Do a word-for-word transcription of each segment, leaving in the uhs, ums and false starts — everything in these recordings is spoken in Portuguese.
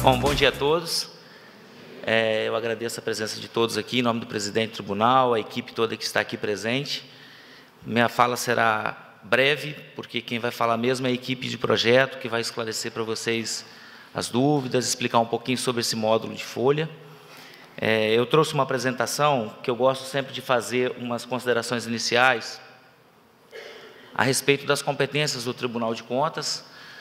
Bom, bom dia a todos. É, eu agradeço a presença de todos aqui, em nome do presidente do tribunal, a equipe toda que está aqui presente. Minha fala será breve, porque quem vai falar mesmo é a equipe de projeto, que vai esclarecer para vocês as dúvidas, explicar um pouquinho sobre esse módulo de folha. É, eu trouxe uma apresentação que eu gosto sempre de fazer umas considerações iniciais a respeito das competências do Tribunal de Contas.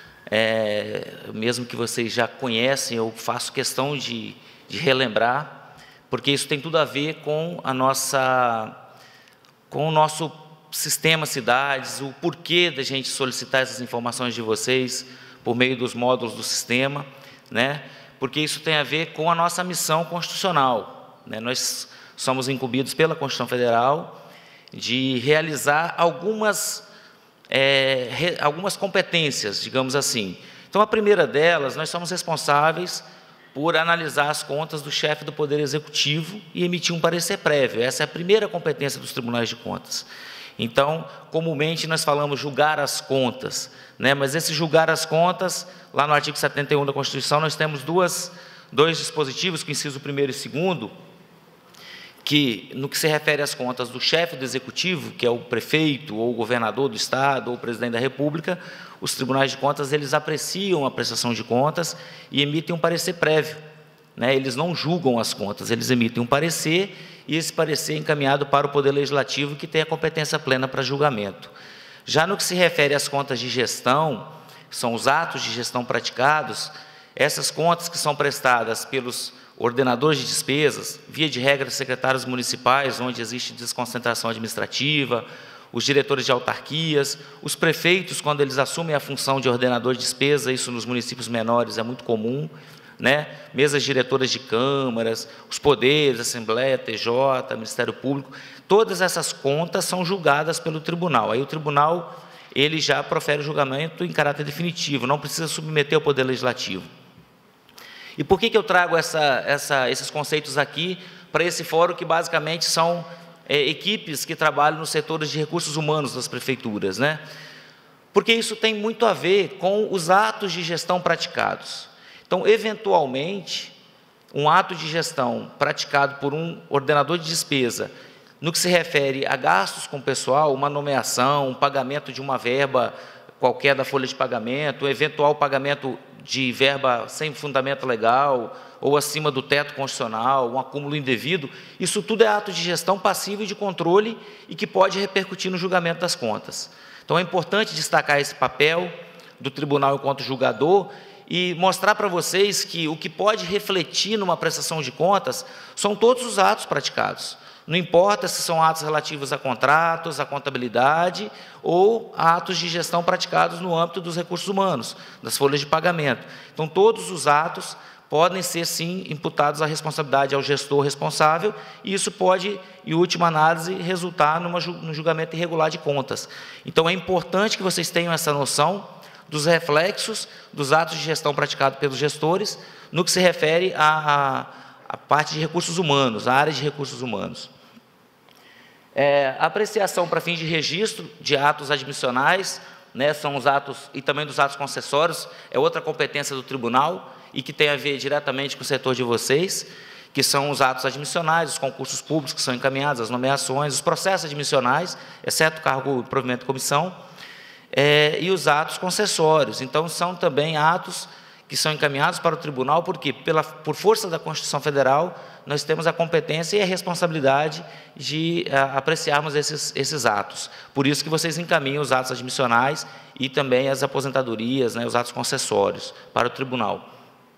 É, mesmo que vocês já conhecem, eu faço questão de, de relembrar, porque isso tem tudo a ver com a nossa, com o nosso sistema cidades, o porquê da gente solicitar essas informações de vocês por meio dos módulos do sistema, né? Porque isso tem a ver com a nossa missão constitucional, né? Nós somos incumbidos pela Constituição Federal de realizar algumas É, re, algumas competências, digamos assim. Então, a primeira delas, nós somos responsáveis por analisar as contas do chefe do Poder Executivo e emitir um parecer prévio. Essa é a primeira competência dos tribunais de contas. Então, comumente, nós falamos julgar as contas, né? Mas esse julgar as contas, lá no artigo setenta e um da Constituição, nós temos duas, dois dispositivos, que o inciso primeiro e segundo, que, no que se refere às contas do chefe do Executivo, que é o prefeito, ou o governador do Estado, ou o presidente da República, os tribunais de contas, eles apreciam a prestação de contas e emitem um parecer prévio, né? Eles não julgam as contas, eles emitem um parecer, e esse parecer é encaminhado para o Poder Legislativo, que tem a competência plena para julgamento. Já no que se refere às contas de gestão, são os atos de gestão praticados, essas contas que são prestadas pelos ordenadores de despesas, via de regra, secretários municipais, onde existe desconcentração administrativa, os diretores de autarquias, os prefeitos, quando eles assumem a função de ordenador de despesa, isso nos municípios menores é muito comum, né? Mesas diretoras de câmaras, os poderes, Assembleia, T J, Ministério Público, todas essas contas são julgadas pelo tribunal. Aí o tribunal, ele já profere o julgamento em caráter definitivo, não precisa submeter ao Poder Legislativo. E por que que eu trago essa, essa, esses conceitos aqui para esse fórum, que basicamente são é, equipes que trabalham nos setores de recursos humanos das prefeituras, né? Porque isso tem muito a ver com os atos de gestão praticados. Então, eventualmente, um ato de gestão praticado por um ordenador de despesa, no que se refere a gastos com pessoal, uma nomeação, um pagamento de uma verba qualquer da folha de pagamento, um eventual pagamento de verba sem fundamento legal, ou acima do teto constitucional, um acúmulo indevido, isso tudo é ato de gestão passiva e de controle e que pode repercutir no julgamento das contas. Então, é importante destacar esse papel do tribunal enquanto julgador e mostrar para vocês que o que pode refletir numa prestação de contas são todos os atos praticados. Não importa se são atos relativos a contratos, a contabilidade, ou atos de gestão praticados no âmbito dos recursos humanos, das folhas de pagamento. Então, todos os atos podem ser, sim, imputados à responsabilidade ao gestor responsável, e isso pode, em última análise, resultar numa, num julgamento irregular de contas. Então, é importante que vocês tenham essa noção dos reflexos dos atos de gestão praticados pelos gestores, no que se refere à, à, à parte de recursos humanos, à área de recursos humanos. É, a apreciação para fins de registro de atos admissionais, né, são os atos, e também dos atos concessórios, é outra competência do tribunal, e que tem a ver diretamente com o setor de vocês, que são os atos admissionais, os concursos públicos que são encaminhados, as nomeações, os processos admissionais, exceto cargo, provimento de comissão, é, e os atos concessórios. Então, são também atos que são encaminhados para o tribunal, porque, pela, por força da Constituição Federal, nós temos a competência e a responsabilidade de a, apreciarmos esses, esses atos. Por isso que vocês encaminham os atos admissionais e também as aposentadorias, né, os atos concessórios, para o tribunal.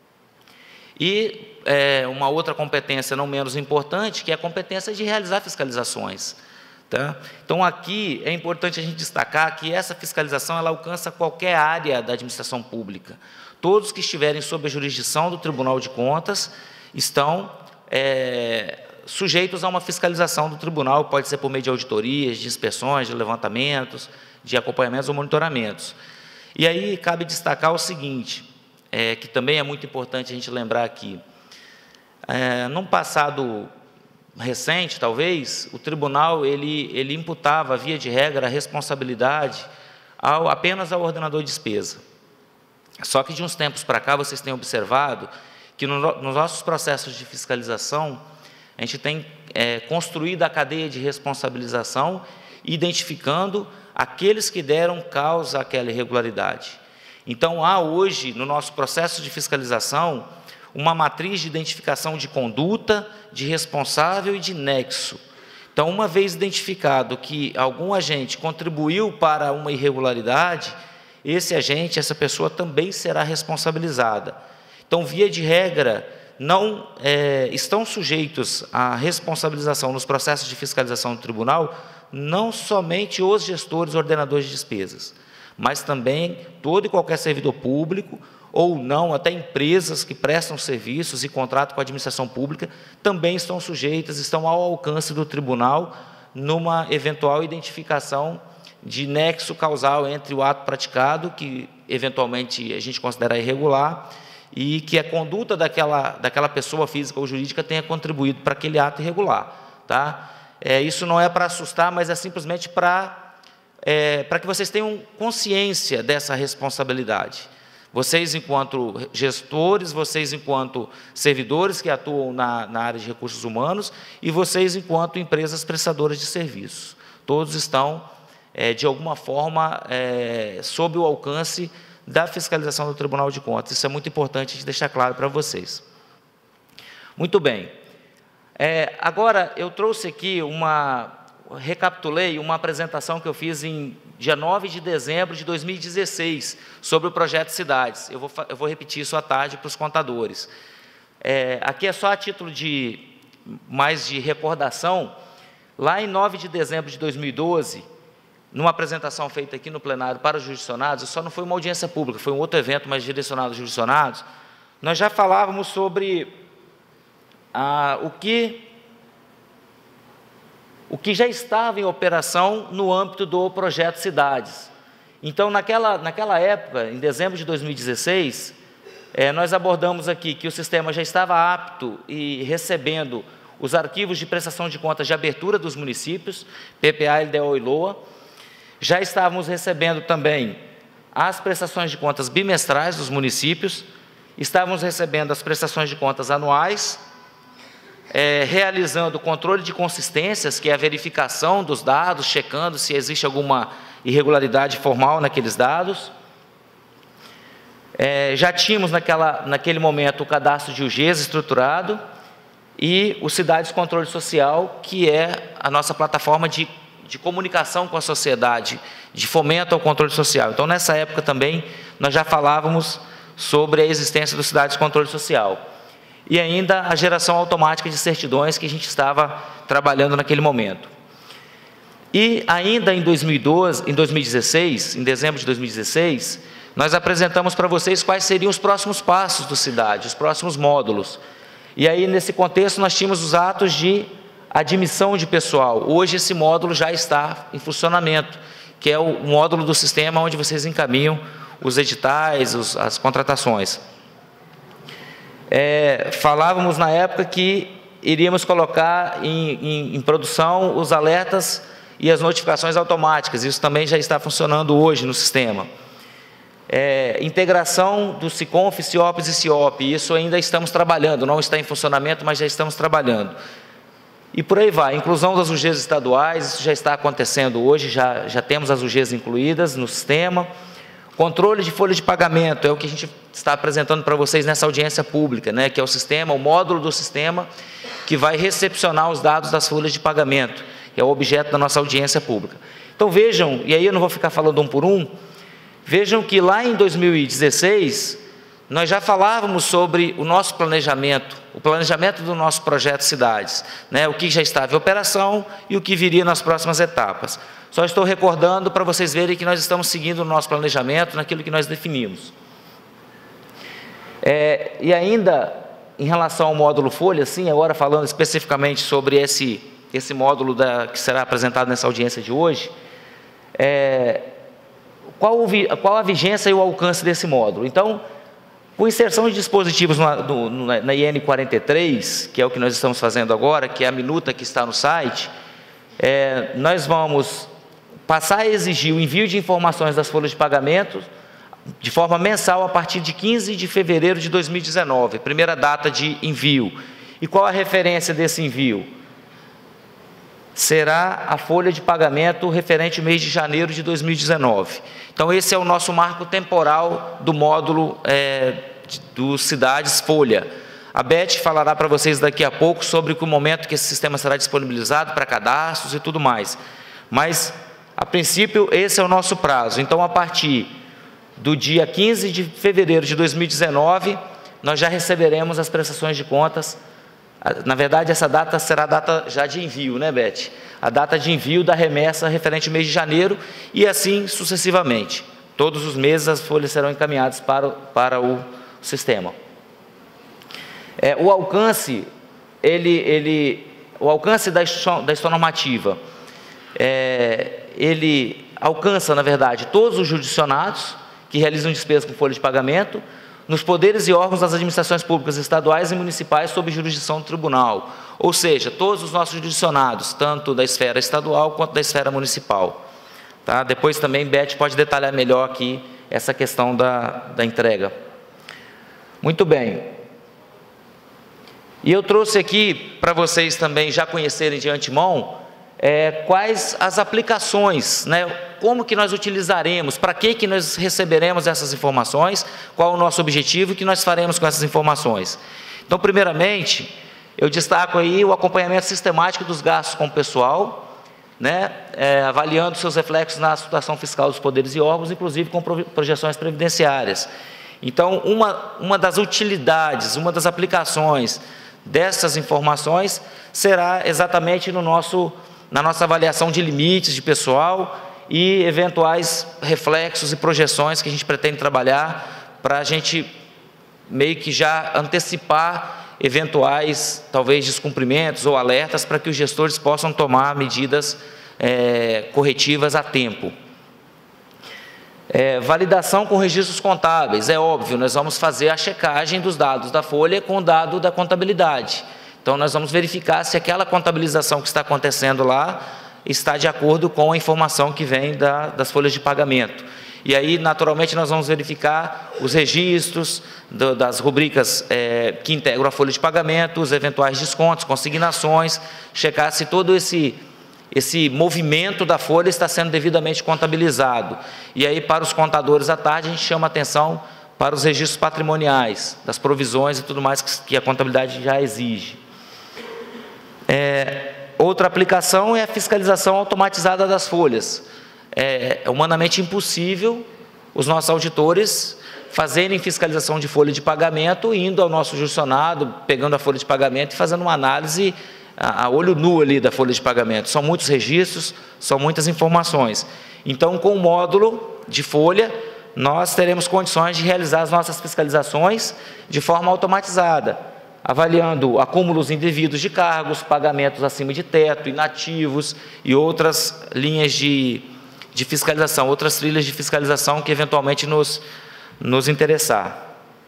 E é, uma outra competência não menos importante, que é a competência de realizar fiscalizações. Tá? Então, aqui é importante a gente destacar que essa fiscalização ela alcança qualquer área da administração pública. Todos que estiverem sob a jurisdição do Tribunal de Contas estão é, sujeitos a uma fiscalização do tribunal, pode ser por meio de auditorias, de inspeções, de levantamentos, de acompanhamentos ou monitoramentos. E aí cabe destacar o seguinte, é, que também é muito importante a gente lembrar aqui. É, num passado recente, talvez, o tribunal ele, ele imputava, via de regra, a responsabilidade ao, apenas ao ordenador de despesa. Só que de uns tempos para cá, vocês têm observado que no, nos nossos processos de fiscalização, a gente tem é, construído a cadeia de responsabilização, identificando aqueles que deram causa àquela irregularidade. Então, há hoje, no nosso processo de fiscalização, uma matriz de identificação de conduta, de responsável e de nexo. Então, uma vez identificado que algum agente contribuiu para uma irregularidade, esse agente, essa pessoa também será responsabilizada. Então, via de regra, não é, estão sujeitos à responsabilização nos processos de fiscalização do tribunal não somente os gestores ordenadores de despesas, mas também todo e qualquer servidor público, ou não, até empresas que prestam serviços e contratam com a administração pública, também estão sujeitas, estão ao alcance do tribunal, numa eventual identificação de nexo causal entre o ato praticado, que eventualmente a gente considera irregular, e que a conduta daquela, daquela pessoa física ou jurídica tenha contribuído para aquele ato irregular. Tá? É, isso não é para assustar, mas é simplesmente para, é, para que vocês tenham consciência dessa responsabilidade. Vocês, enquanto gestores, vocês, enquanto servidores que atuam na, na área de recursos humanos, e vocês, enquanto empresas prestadoras de serviços. Todos estão, é, de alguma forma, é, sob o alcance da fiscalização do Tribunal de Contas. Isso é muito importante de deixar claro para vocês. Muito bem. É, agora, eu trouxe aqui uma... recapitulei uma apresentação que eu fiz em dia nove de dezembro de dois mil e dezesseis, sobre o projeto Cidades. Eu vou, eu vou repetir isso à tarde para os contadores. É, aqui é só a título de, mais de recordação. Lá em nove de dezembro de dois mil e doze, numa apresentação feita aqui no plenário para os jurisdicionados, só não foi uma audiência pública, foi um outro evento, mas direcionado aos jurisdicionados, nós já falávamos sobre ah, o que... o que já estava em operação no âmbito do projeto Cidades. Então, naquela, naquela época, em dezembro de dois mil e dezesseis, é, nós abordamos aqui que o sistema já estava apto e recebendo os arquivos de prestação de contas de abertura dos municípios, P P A, L D O e L O A, já estávamos recebendo também as prestações de contas bimestrais dos municípios, estávamos recebendo as prestações de contas anuais, É, realizando o controle de consistências, que é a verificação dos dados, checando se existe alguma irregularidade formal naqueles dados. É, já tínhamos naquela, naquele momento o cadastro de U Gs estruturado e o Cidades Controle Social, que é a nossa plataforma de, de comunicação com a sociedade, de fomento ao controle social. Então, nessa época também, nós já falávamos sobre a existência do Cidades Controle Social. E ainda a geração automática de certidões que a gente estava trabalhando naquele momento. E ainda em dois mil e doze, em dois mil e dezesseis, em dezembro de dois mil e dezesseis, nós apresentamos para vocês quais seriam os próximos passos do Cidade, os próximos módulos. E aí, nesse contexto, nós tínhamos os atos de admissão de pessoal. Hoje, esse módulo já está em funcionamento, que é o módulo do sistema onde vocês encaminham os editais, os, as contratações. É, falávamos na época que iríamos colocar em, em, em produção os alertas e as notificações automáticas. Isso também já está funcionando hoje no sistema. É, integração do SICONF, CIOPS e CIOP. Isso ainda estamos trabalhando, não está em funcionamento, mas já estamos trabalhando. E por aí vai. Inclusão das U Gs estaduais, isso já está acontecendo hoje, já, já temos as U Gs incluídas no sistema. Controle de folha de pagamento, é o que a gente está apresentando para vocês nessa audiência pública, né, que é o sistema, o módulo do sistema, que vai recepcionar os dados das folhas de pagamento, que é o objeto da nossa audiência pública. Então vejam, e aí eu não vou ficar falando um por um, vejam que lá em dois mil e dezesseis, nós já falávamos sobre o nosso planejamento, o planejamento do nosso projeto Cidades, né, o que já estava em operação e o que viria nas próximas etapas. Só estou recordando para vocês verem que nós estamos seguindo o nosso planejamento naquilo que nós definimos. É, e ainda, em relação ao módulo Folha, sim, agora falando especificamente sobre esse, esse módulo da, que será apresentado nessa audiência de hoje, é, qual, qual a vigência e o alcance desse módulo? Então, com inserção de dispositivos na, no, na I N quarenta e três, que é o que nós estamos fazendo agora, que é a minuta que está no site, é, nós vamos passar a exigir o envio de informações das folhas de pagamento de forma mensal a partir de quinze de fevereiro de dois mil e dezenove, primeira data de envio. E qual a referência desse envio? Será a folha de pagamento referente ao mês de janeiro de dois mil e dezenove. Então, esse é o nosso marco temporal do módulo é, do Cidades Folha. A Beth falará para vocês daqui a pouco sobre o momento que esse sistema será disponibilizado para cadastros e tudo mais. Mas, a princípio, esse é o nosso prazo. Então, a partir do dia quinze de fevereiro de dois mil e dezenove, nós já receberemos as prestações de contas. Na verdade, essa data será a data já de envio, né, Beth? A data de envio da remessa referente ao mês de janeiro e assim sucessivamente. Todos os meses as folhas serão encaminhadas para, para o sistema. É, o alcance, ele, ele, o alcance da instituição, da instituição normativa, é, ele alcança, na verdade, todos os jurisdicionados que realizam despesas com folha de pagamento, nos poderes e órgãos das administrações públicas estaduais e municipais sob jurisdição do tribunal, ou seja, todos os nossos jurisdicionados, tanto da esfera estadual quanto da esfera municipal. Tá? Depois também Beth pode detalhar melhor aqui essa questão da, da entrega. Muito bem. E eu trouxe aqui para vocês também já conhecerem de antemão é, quais as aplicações, né? Como que nós utilizaremos, para que, que nós receberemos essas informações, qual o nosso objetivo e o que nós faremos com essas informações. Então, primeiramente, eu destaco aí o acompanhamento sistemático dos gastos com o pessoal, né, é, avaliando seus reflexos na situação fiscal dos poderes e órgãos, inclusive com projeções previdenciárias. Então, uma, uma das utilidades, uma das aplicações dessas informações será exatamente no nosso, na nossa avaliação de limites de pessoal e eventuais reflexos e projeções que a gente pretende trabalhar para a gente meio que já antecipar eventuais, talvez, descumprimentos ou alertas para que os gestores possam tomar medidas é, corretivas a tempo. É, validação com registros contábeis, é óbvio, nós vamos fazer a checagem dos dados da folha com o dado da contabilidade. Então, nós vamos verificar se aquela contabilização que está acontecendo lá está de acordo com a informação que vem da, das folhas de pagamento. E aí, naturalmente, nós vamos verificar os registros do, das rubricas é, que integram a folha de pagamento, os eventuais descontos, consignações, checar se todo esse, esse movimento da folha está sendo devidamente contabilizado. E aí, para os contadores à tarde, a gente chama atenção para os registros patrimoniais, das provisões e tudo mais que, que a contabilidade já exige. É, outra aplicação é a fiscalização automatizada das folhas. É humanamente impossível os nossos auditores fazerem fiscalização de folha de pagamento, indo ao nosso jurisdicionado, pegando a folha de pagamento e fazendo uma análise a, a olho nu ali da folha de pagamento. São muitos registros, são muitas informações. Então, com o módulo de folha, nós teremos condições de realizar as nossas fiscalizações de forma automatizada, avaliando acúmulos indevidos de cargos, pagamentos acima de teto, inativos e outras linhas de, de fiscalização, outras trilhas de fiscalização que eventualmente nos, nos interessar.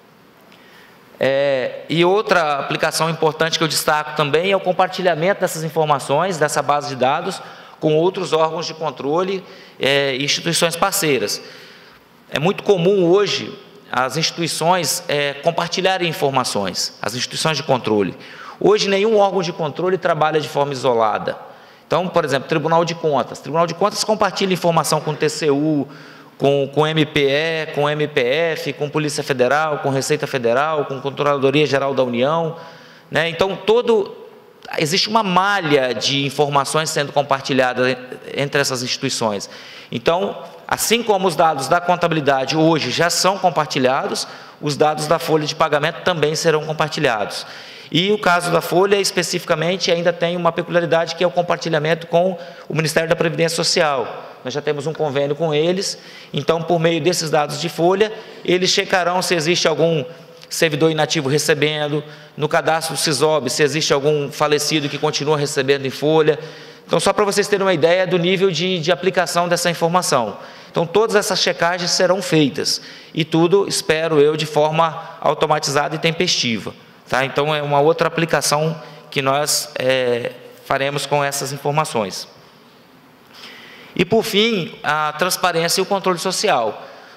É, e outra aplicação importante que eu destaco também é o compartilhamento dessas informações, dessa base de dados, com outros órgãos de controle é, e instituições parceiras. É muito comum hoje as instituições é, compartilharem informações, as instituições de controle. Hoje, nenhum órgão de controle trabalha de forma isolada. Então, por exemplo, Tribunal de Contas. Tribunal de Contas compartilha informação com o T C U, com, com M P E, com M P F, com Polícia Federal, com Receita Federal, com Controladoria Geral da União. Né? Então, todo, existe uma malha de informações sendo compartilhada entre essas instituições. Então, assim como os dados da contabilidade hoje já são compartilhados, os dados da folha de pagamento também serão compartilhados. E o caso da folha, especificamente, ainda tem uma peculiaridade que é o compartilhamento com o Ministério da Previdência Social. Nós já temos um convênio com eles, então, por meio desses dados de folha, eles checarão se existe algum servidor inativo recebendo, no cadastro do SISOB, se existe algum falecido que continua recebendo em folha. Então, só para vocês terem uma ideia do nível de, de aplicação dessa informação. Então, todas essas checagens serão feitas, e tudo, espero eu, de forma automatizada e tempestiva. Tá? Então, é uma outra aplicação que nós é, faremos com essas informações. E, por fim, a transparência e o controle social.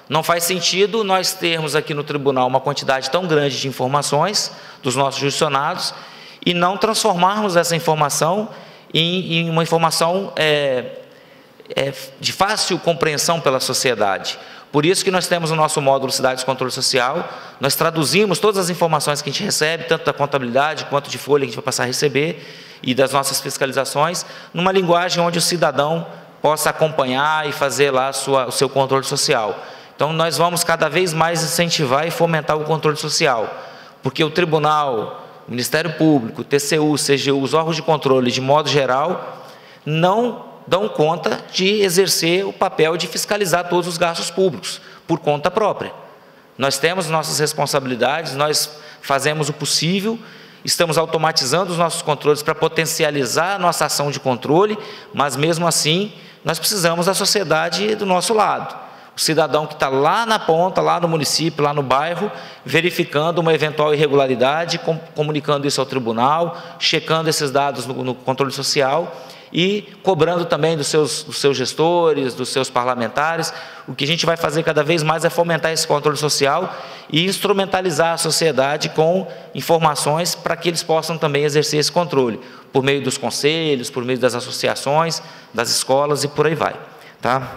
Não faz sentido nós termos aqui no tribunal uma quantidade tão grande de informações dos nossos jurisdicionados e não transformarmos essa informação em, em uma informação é, é, de fácil compreensão pela sociedade. Por isso que nós temos o nosso módulo Cidades de Controle Social, nós traduzimos todas as informações que a gente recebe, tanto da contabilidade quanto de folha que a gente vai passar a receber, e das nossas fiscalizações, numa linguagem onde o cidadão possa acompanhar e fazer lá a sua, o seu controle social. Então, nós vamos cada vez mais incentivar e fomentar o controle social, porque o tribunal, o Ministério Público, o T C U, C G U, os órgãos de controle, de modo geral, não dão conta de exercer o papel de fiscalizar todos os gastos públicos, por conta própria. Nós temos nossas responsabilidades, nós fazemos o possível, estamos automatizando os nossos controles para potencializar a nossa ação de controle, mas mesmo assim, nós precisamos da sociedade do nosso lado. O cidadão que está lá na ponta, lá no município, lá no bairro, verificando uma eventual irregularidade, com, comunicando isso ao tribunal, checando esses dados no, no controle social e cobrando também dos seus, dos seus gestores, dos seus parlamentares. O que a gente vai fazer cada vez mais é fomentar esse controle social e instrumentalizar a sociedade com informações para que eles possam também exercer esse controle, por meio dos conselhos, por meio das associações, das escolas e por aí vai. Tá?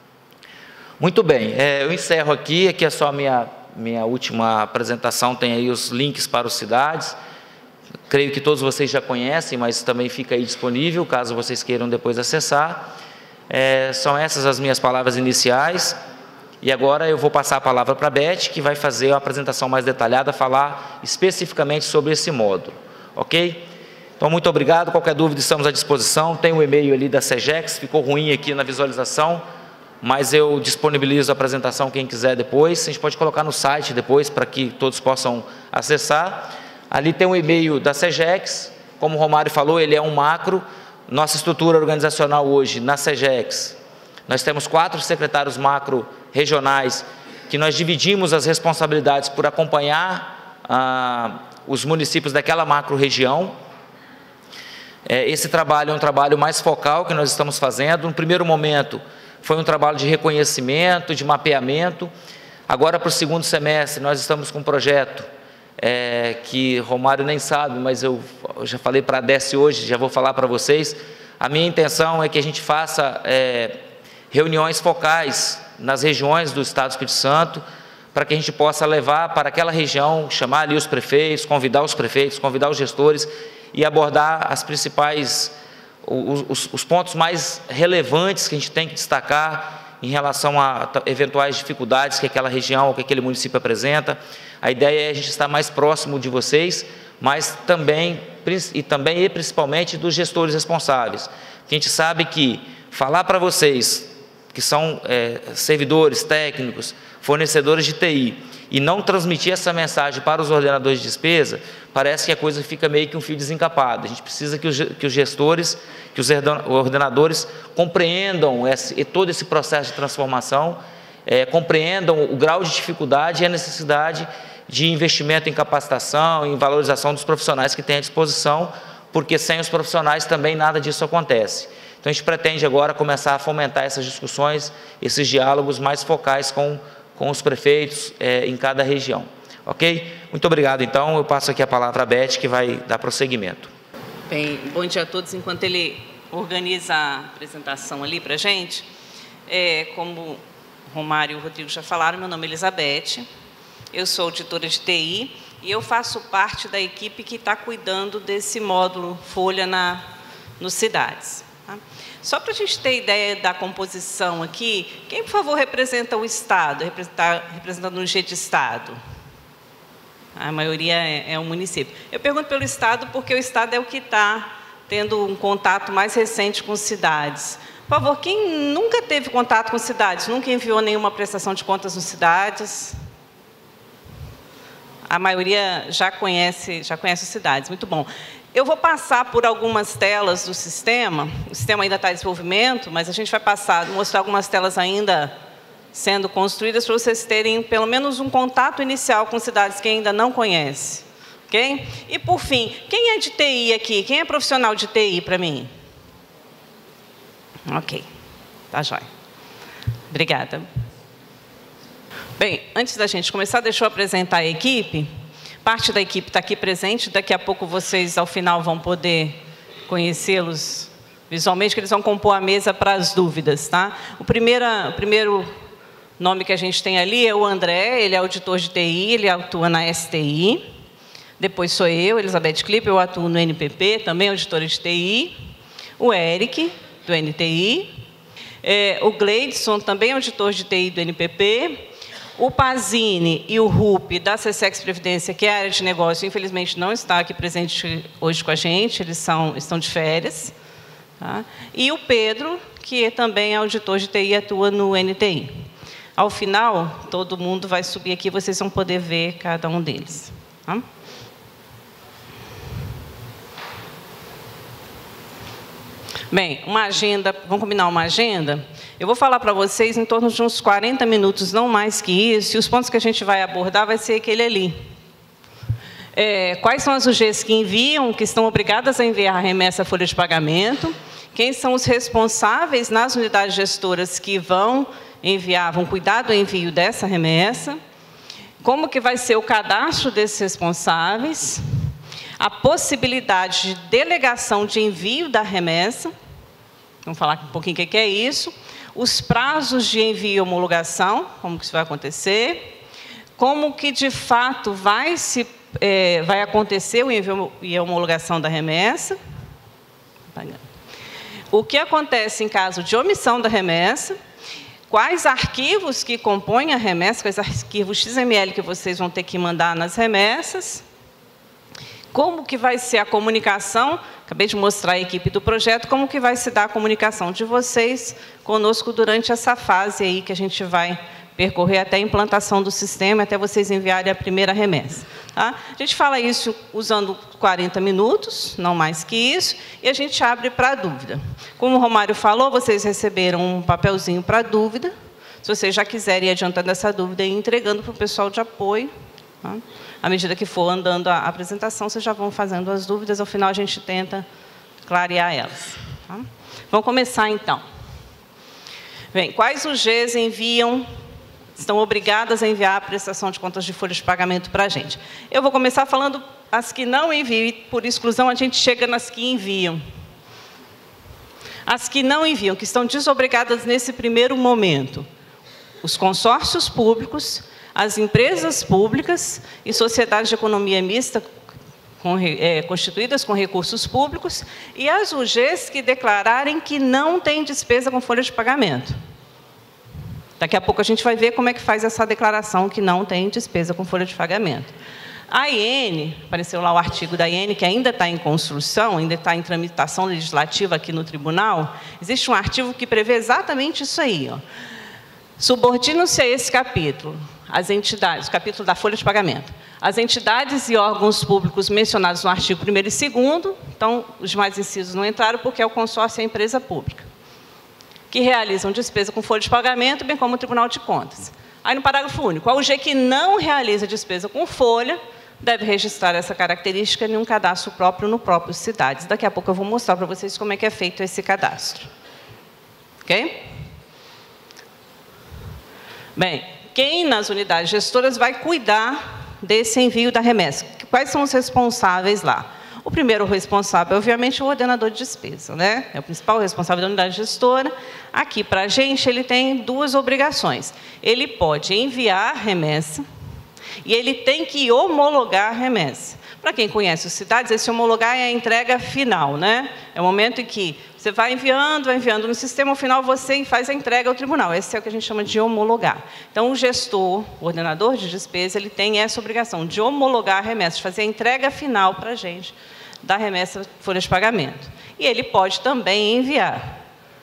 Muito bem, é, eu encerro aqui, aqui é só a minha, minha última apresentação, tem aí os links para os cidades. Creio que todos vocês já conhecem, mas também fica aí disponível, caso vocês queiram depois acessar. É, são essas as minhas palavras iniciais. E agora eu vou passar a palavra para a Beth, que vai fazer a apresentação mais detalhada, falar especificamente sobre esse módulo. Ok? Então, muito obrigado. Qualquer dúvida, estamos à disposição. Tem o e-mail ali da SEGEX, ficou ruim aqui na visualização, mas eu disponibilizo a apresentação, quem quiser depois. A gente pode colocar no site depois, para que todos possam acessar. Ali tem um e-mail da SEGEX, como o Romário falou, ele é um macro. Nossa estrutura organizacional hoje, na SEGEX, nós temos quatro secretários macro regionais, que nós dividimos as responsabilidades por acompanhar ah, os municípios daquela macro região. É, esse trabalho é um trabalho mais focal que nós estamos fazendo. No primeiro momento, foi um trabalho de reconhecimento, de mapeamento. Agora, para o segundo semestre, nós estamos com um projeto É, que Romário nem sabe, mas eu, eu já falei para a Décio hoje, já vou falar para vocês. A minha intenção é que a gente faça é, reuniões focais nas regiões do Estado do Espírito Santo, para que a gente possa levar para aquela região, chamar ali os prefeitos, convidar os prefeitos, convidar os gestores e abordar as principais, os, os, os pontos mais relevantes que a gente tem que destacar em relação a eventuais dificuldades que aquela região ou que aquele município apresenta. A ideia é a gente estar mais próximo de vocês, mas também, e também e principalmente dos gestores responsáveis. A gente sabe que falar para vocês, que são é, servidores técnicos, fornecedores de T I, e não transmitir essa mensagem para os ordenadores de despesa, parece que a coisa fica meio que um fio desencapado. A gente precisa que os, que os gestores, que os ordenadores compreendam esse, todo esse processo de transformação, é, compreendam o grau de dificuldade e a necessidade de investimento em capacitação, em valorização dos profissionais que têm à disposição, porque sem os profissionais também nada disso acontece. Então, a gente pretende agora começar a fomentar essas discussões, esses diálogos mais focais com, com os prefeitos é, em cada região. Ok? Muito obrigado, então. Eu passo aqui a palavra à Beth, que vai dar prosseguimento. Bem, bom dia a todos. Enquanto ele organiza a apresentação ali para a gente, é, como o Romário e o Rodrigo já falaram, meu nome é Elizabeth, eu sou auditora de T I e eu faço parte da equipe que está cuidando desse módulo Folha na, nos cidades. Tá? Só para a gente ter ideia da composição aqui, quem, por favor, representa o Estado, representa, representando um G de Estado? A maioria é, é o município. Eu pergunto pelo Estado porque o Estado é o que está tendo um contato mais recente com cidades. Por favor, quem nunca teve contato com cidades, nunca enviou nenhuma prestação de contas nas cidades? A maioria já conhece, já conhece as cidades, muito bom. Eu vou passar por algumas telas do sistema, o sistema ainda está em desenvolvimento, mas a gente vai passar, mostrar algumas telas ainda sendo construídas para vocês terem pelo menos um contato inicial com cidades que ainda não conhecem. Ok? E, por fim, quem é de T I aqui? Quem é profissional de T I para mim? Ok, tá jóia. Obrigada. Bem, antes da gente começar, deixa eu apresentar a equipe. Parte da equipe está aqui presente, daqui a pouco vocês, ao final, vão poder conhecê-los visualmente, que eles vão compor a mesa para as dúvidas, tá? O primeiro, o primeiro nome que a gente tem ali é o André, ele é auditor de T I, ele atua na S T I. Depois sou eu, Elizabeth Klipp, eu atuo no N P P, também auditora de T I. O Eric, do N T I. É, o Gleidson, também auditor de T I do N P P. O Pazini e o Rupi, da Csex Previdência, que é a área de negócio, infelizmente não está aqui presente hoje com a gente, eles são, estão de férias. Tá? E o Pedro, que também é auditor de T I e atua no N T I. Ao final, todo mundo vai subir aqui, vocês vão poder ver cada um deles. Tá? Bem, uma agenda, vamos combinar uma agenda? Eu vou falar para vocês em torno de uns quarenta minutos, não mais que isso, e os pontos que a gente vai abordar vai ser aquele ali. É, quais são as U Gs que enviam, que estão obrigadas a enviar a remessa à folha de pagamento? Quem são os responsáveis nas unidades gestoras que vão enviar, vão cuidar do envio dessa remessa? Como que vai ser o cadastro desses responsáveis? A possibilidade de delegação de envio da remessa. Vamos falar um pouquinho o que é isso. Os prazos de envio e homologação, como que isso vai acontecer. Como que, de fato, vai, se, é, vai acontecer o envio e a homologação da remessa. O que acontece em caso de omissão da remessa. Quais arquivos que compõem a remessa, quais arquivos X M L que vocês vão ter que mandar nas remessas. Como que vai ser a comunicação, acabei de mostrar a equipe do projeto, como que vai se dar a comunicação de vocês conosco durante essa fase aí que a gente vai percorrer até a implantação do sistema, até vocês enviarem a primeira remessa. Tá? A gente fala isso usando quarenta minutos, não mais que isso, e a gente abre para dúvida. Como o Romário falou, vocês receberam um papelzinho para dúvida, se vocês já quiserem ir adiantando essa dúvida e entregando para o pessoal de apoio. Tá? À medida que for andando a apresentação, vocês já vão fazendo as dúvidas, ao final a gente tenta clarear elas. Tá? Vamos começar, então. Bem, quais U Gs enviam, estão obrigadas a enviar a prestação de contas de folha de pagamento para a gente? Eu vou começar falando as que não enviam, e por exclusão a gente chega nas que enviam. As que não enviam, que estão desobrigadas nesse primeiro momento. Os consórcios públicos, as empresas públicas e sociedades de economia mista com, é, constituídas com recursos públicos e as U Gs que declararem que não têm despesa com folha de pagamento. Daqui a pouco a gente vai ver como é que faz essa declaração que não tem despesa com folha de pagamento. A I N, apareceu lá o artigo da I N, que ainda está em construção, ainda está em tramitação legislativa aqui no tribunal, existe um artigo que prevê exatamente isso aí. Ó. Subordinam-se a esse capítulo as entidades, capítulo da folha de pagamento, as entidades e órgãos públicos mencionados no artigo primeiro e segundo, então, os demais incisos não entraram porque é o consórcio e a empresa pública, que realizam despesa com folha de pagamento, bem como o Tribunal de Contas. Aí, no parágrafo único, a U G que não realiza despesa com folha, deve registrar essa característica em um cadastro próprio no próprio Cidades. Daqui a pouco eu vou mostrar para vocês como é que é feito esse cadastro. Ok? Bem, quem nas unidades gestoras vai cuidar desse envio da remessa? Quais são os responsáveis lá? O primeiro responsável, obviamente, é o ordenador de despesa, né? É o principal responsável da unidade gestora. Aqui, para a gente, ele tem duas obrigações. Ele pode enviar a remessa e ele tem que homologar a remessa. Para quem conhece os Cidades, esse homologar é a entrega final, né? É o momento em que você vai enviando, vai enviando no sistema, ao final você faz a entrega ao tribunal. Esse é o que a gente chama de homologar. Então, o gestor, o ordenador de despesa, ele tem essa obrigação de homologar a remessa, de fazer a entrega final para a gente da remessa folha de pagamento. E ele pode também enviar.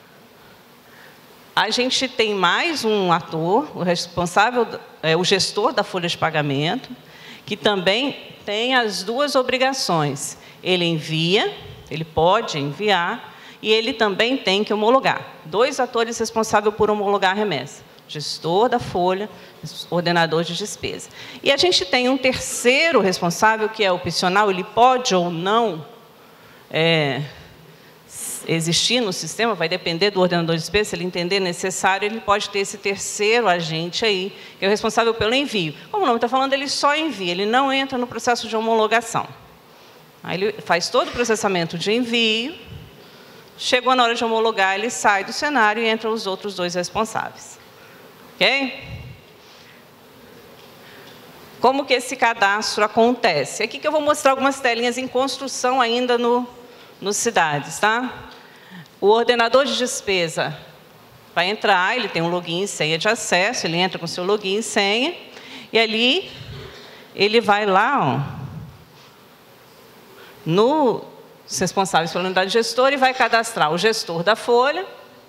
A gente tem mais um ator, o responsável, é, o gestor da folha de pagamento, que também tem as duas obrigações. Ele envia, ele pode enviar, e ele também tem que homologar. Dois atores responsáveis por homologar a remessa. Gestor da folha, ordenador de despesa. E a gente tem um terceiro responsável, que é opcional, ele pode ou não é, existir no sistema, vai depender do ordenador de despesa, se ele entender necessário, ele pode ter esse terceiro agente aí, que é o responsável pelo envio. Como o nome está falando, ele só envia, ele não entra no processo de homologação. Aí ele faz todo o processamento de envio, chegou na hora de homologar, ele sai do cenário e entram os outros dois responsáveis. Ok? Como que esse cadastro acontece? Aqui que eu vou mostrar algumas telinhas em construção ainda no, nos cidades, tá? O ordenador de despesa vai entrar, ele tem um login e senha de acesso, ele entra com seu login e senha, e ali ele vai lá, ó, no responsáveis pela unidade gestora e vai cadastrar o gestor da folha.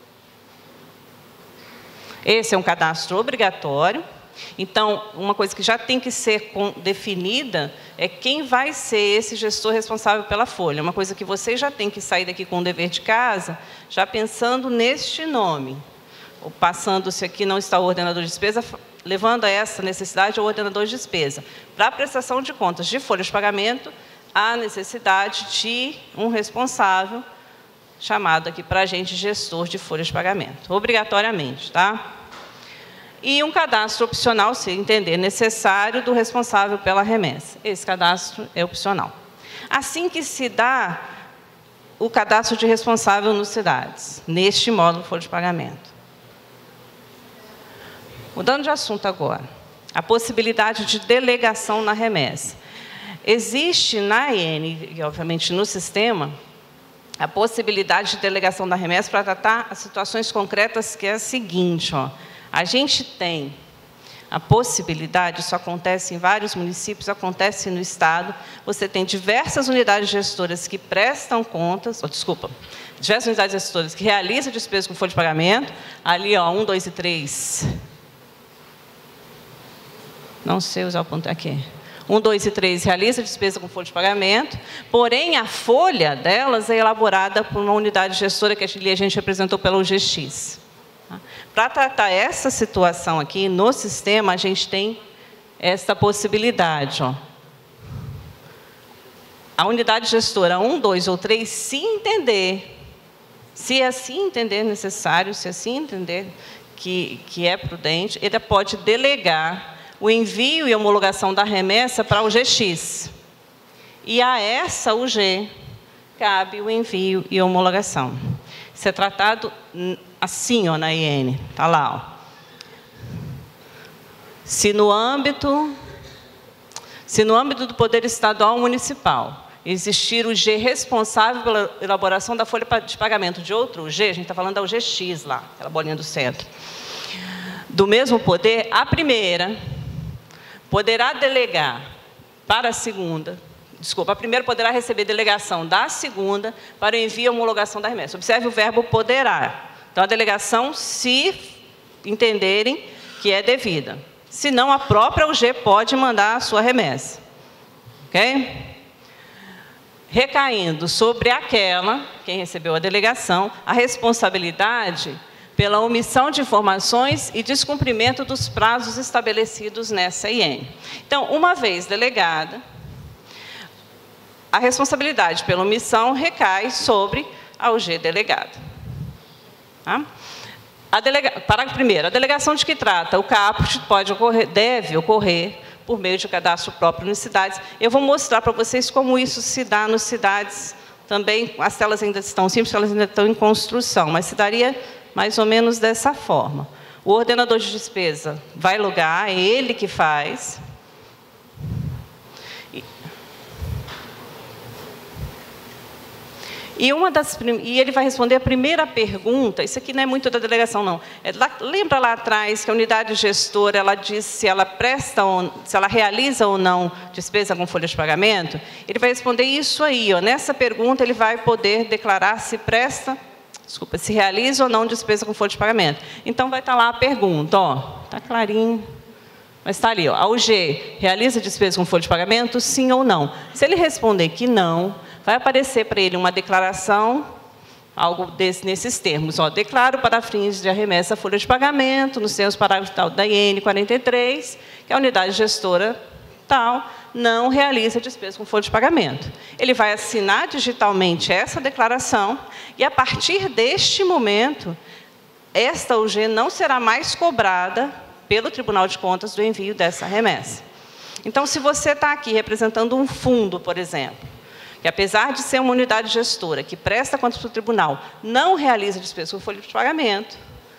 Esse é um cadastro obrigatório. Então, uma coisa que já tem que ser definida é quem vai ser esse gestor responsável pela folha. Uma coisa que você já tem que sair daqui com o dever de casa, já pensando neste nome. Ou passando, se aqui não está o ordenador de despesa, levando a essa necessidade ao ordenador de despesa. Para a prestação de contas de folha de pagamento, há necessidade de um responsável, chamado aqui para a gente gestor de folha de pagamento, obrigatoriamente, tá? E um cadastro opcional, se entender necessário, do responsável pela remessa. Esse cadastro é opcional. Assim que se dá o cadastro de responsável nos cidades, neste módulo folha de pagamento. Mudando de assunto agora, a possibilidade de delegação na remessa. Existe na A N, e obviamente no sistema, a possibilidade de delegação da remessa para tratar as situações concretas, que é a seguinte, ó. A gente tem a possibilidade, isso acontece em vários municípios, acontece no Estado, você tem diversas unidades gestoras que prestam contas, oh, desculpa, diversas unidades gestoras que realizam despesas com folha de pagamento, ali, ó, um, dois e três. Não sei usar o ponto aqui. um, dois e três realiza despesa com folha de pagamento, porém a folha delas é elaborada por uma unidade gestora que a gente representou pela U G X. Para tratar essa situação aqui no sistema, a gente tem essa possibilidade. Ó. A unidade gestora um, dois ou três, se entender, se assim entender necessário, se assim entender que, que é prudente, ele pode delegar o envio e homologação da remessa para a U G X. E a essa U G cabe o envio e homologação. Isso é tratado assim, ó, na I N. Está lá. Ó. Se no âmbito, se no âmbito do Poder Estadual ou Municipal existir o G responsável pela elaboração da folha de pagamento de outro G, a gente está falando da U G X lá, aquela bolinha do centro, do mesmo poder, a primeira poderá delegar para a segunda, desculpa, a primeira poderá receber delegação da segunda para o envio e homologação da remessa. Observe o verbo poderá. Então, a delegação, se entenderem que é devida. Se não, a própria U G pode mandar a sua remessa. Ok? Recaindo sobre aquela, quem recebeu a delegação, a responsabilidade pela omissão de informações e descumprimento dos prazos estabelecidos nessa I N. Então, uma vez delegada, a responsabilidade pela omissão recai sobre a U G delegada. Tá? A delega... Parágrafo primeiro. A delegação de que trata o caput pode ocorrer, deve ocorrer por meio de cadastro próprio nas cidades. Eu vou mostrar para vocês como isso se dá nas cidades também. As telas ainda estão simples, elas ainda estão em construção, mas se daria mais ou menos dessa forma. O ordenador de despesa vai logar, é ele que faz. E, uma das, e ele vai responder a primeira pergunta, isso aqui não é muito da delegação, não. É lá, lembra lá atrás que a unidade gestora, ela diz se ela presta, ou, se ela realiza ou não despesa com folha de pagamento? Ele vai responder isso aí, ó. Nessa pergunta ele vai poder declarar se presta, desculpa, se realiza ou não despesa com folha de pagamento. Então vai estar lá a pergunta, ó, está clarinho. Mas está ali, ó, a U G realiza despesa com folha de pagamento, sim ou não? Se ele responder que não, vai aparecer para ele uma declaração, algo desse, nesses termos. Ó, declaro para fins de arremessa a folha de pagamento, nos termos parágrafo tal da I N quarenta e três, que a unidade gestora tal, não realiza despesa com folha de pagamento. Ele vai assinar digitalmente essa declaração e, a partir deste momento, esta U G não será mais cobrada pelo Tribunal de Contas do envio dessa remessa. Então, se você está aqui representando um fundo, por exemplo, que apesar de ser uma unidade gestora que presta contas para o tribunal, não realiza despesa com folha de pagamento,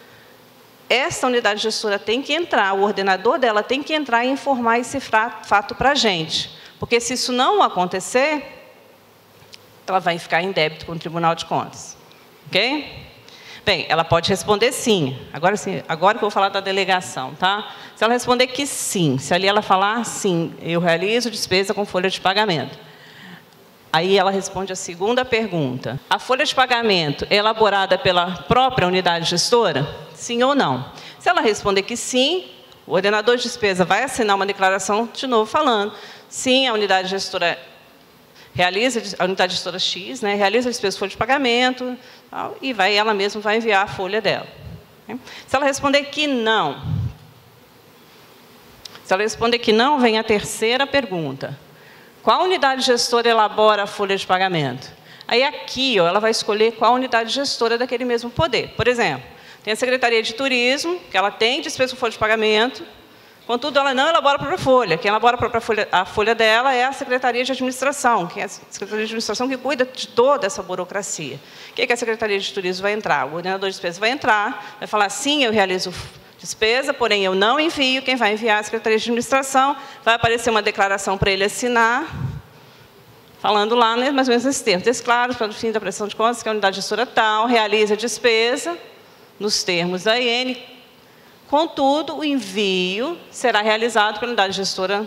essa unidade gestora tem que entrar, o ordenador dela tem que entrar e informar esse fato para a gente. Porque se isso não acontecer, ela vai ficar em débito com o Tribunal de Contas. Ok? Bem, ela pode responder sim. Agora, sim, agora que eu vou falar da delegação, tá? Se ela responder que sim, se ali ela falar sim, eu realizo despesa com folha de pagamento. Aí ela responde a segunda pergunta. A folha de pagamento é elaborada pela própria unidade gestora? Sim ou não? Se ela responder que sim, o ordenador de despesa vai assinar uma declaração, de novo falando, sim, a unidade gestora realiza, a unidade gestora X, né, realiza a despesa de folha de pagamento, tal, e vai, ela mesma vai enviar a folha dela. Se ela responder que não, se ela responder que não, vem a terceira pergunta. Qual unidade gestora elabora a folha de pagamento? Aí aqui, ó, ela vai escolher qual unidade gestora daquele mesmo poder. Por exemplo, tem a Secretaria de Turismo, que ela tem despesa com folha de pagamento, contudo, ela não elabora a própria folha. Quem elabora a própria folha, a folha dela é a Secretaria de Administração, que é a Secretaria de Administração que cuida de toda essa burocracia. O que, é que a Secretaria de Turismo vai entrar? O ordenador de despesa vai entrar, vai falar, sim, eu realizo despesa, porém eu não envio, quem vai enviar é a Secretaria de Administração, vai aparecer uma declaração para ele assinar, falando lá, né, mais ou menos nesses termos. Desclaro, para o fim da prestação de contas, que a unidade gestora tal realiza a despesa nos termos da I N. Contudo, o envio será realizado pela unidade gestora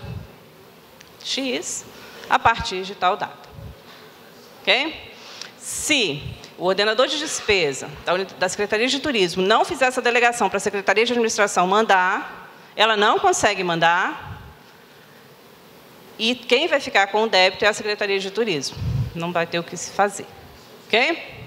X a partir de tal data. Ok? Se o ordenador de despesa da Secretaria de Turismo não fizer essa delegação para a Secretaria de Administração mandar, ela não consegue mandar, e quem vai ficar com o débito é a Secretaria de Turismo. Não vai ter o que se fazer. Ok?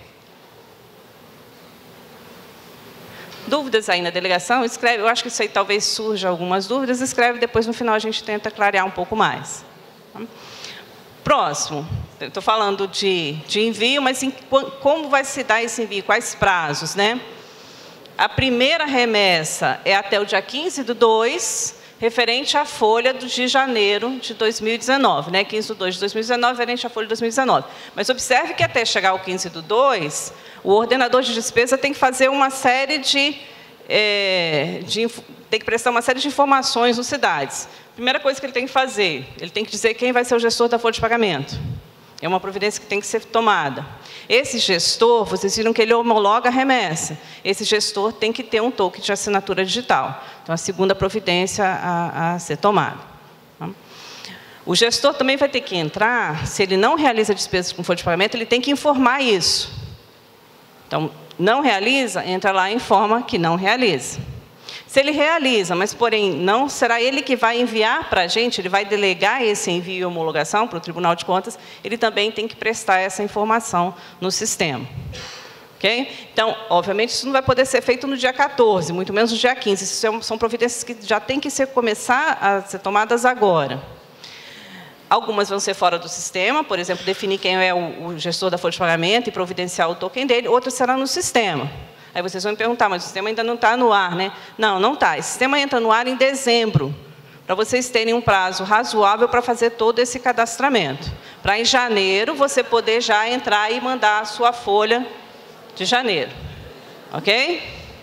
Dúvidas aí na delegação? Escreve, eu acho que isso aí talvez surja algumas dúvidas, escreve, depois no final a gente tenta clarear um pouco mais. Próximo, estou falando de, de envio, mas em, como vai se dar esse envio? Quais prazos, né? A primeira remessa é até o dia quinze do dois, referente à folha de janeiro de dois mil e dezenove, né? quinze do dois de dois mil e dezenove, referente à folha de dois mil e dezenove. Mas observe que até chegar ao quinze do dois, o ordenador de despesa tem que fazer uma série de, é, de tem que prestar uma série de informações nos cidades. Primeira coisa que ele tem que fazer, ele tem que dizer quem vai ser o gestor da folha de pagamento. É uma providência que tem que ser tomada. Esse gestor, vocês viram que ele homologa a remessa. Esse gestor tem que ter um token de assinatura digital. Então, a segunda providência a, a ser tomada. O gestor também vai ter que entrar, se ele não realiza despesas com folha de pagamento, ele tem que informar isso. Então, não realiza, entra lá e informa que não realiza. Se ele realiza, mas, porém, não será ele que vai enviar para a gente, ele vai delegar esse envio e homologação para o Tribunal de Contas, ele também tem que prestar essa informação no sistema. Okay? Então, obviamente, isso não vai poder ser feito no dia quatorze, muito menos no dia quinze. Isso são providências que já têm que ser, começar a ser tomadas agora. Algumas vão ser fora do sistema, por exemplo, definir quem é o, o gestor da folha de pagamento e providenciar o token dele, outras será no sistema. Aí vocês vão me perguntar, mas o sistema ainda não está no ar, né? Não, não está. Esse sistema entra no ar em dezembro, para vocês terem um prazo razoável para fazer todo esse cadastramento. Para em janeiro, você poder já entrar e mandar a sua folha de janeiro. Ok?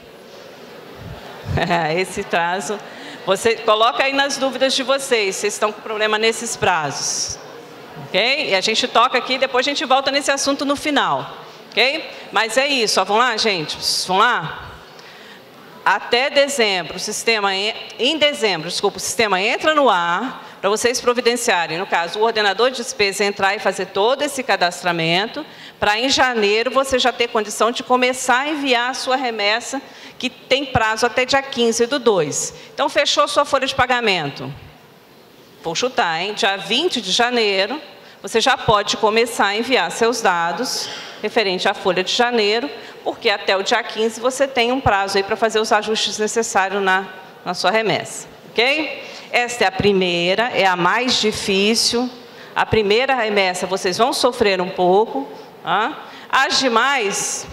Esse prazo... Você coloca aí nas dúvidas de vocês, vocês estão com problema nesses prazos. Ok? E a gente toca aqui, depois a gente volta nesse assunto no final. Ok? Mas é isso, ó, vamos lá, gente? Vamos lá? Até dezembro, o sistema, em dezembro, desculpa, o sistema entra no ar, para vocês providenciarem, no caso, o ordenador de despesa entrar e fazer todo esse cadastramento, para em janeiro você já ter condição de começar a enviar a sua remessa, que tem prazo até dia quinze do dois. Então, fechou sua folha de pagamento. Vou chutar, hein? Dia vinte de janeiro, você já pode começar a enviar seus dados referente à folha de janeiro, porque até o dia quinze você tem um prazo aí para fazer os ajustes necessários na, na sua remessa. Ok? Esta é a primeira, é a mais difícil. A primeira remessa vocês vão sofrer um pouco. Tá? As demais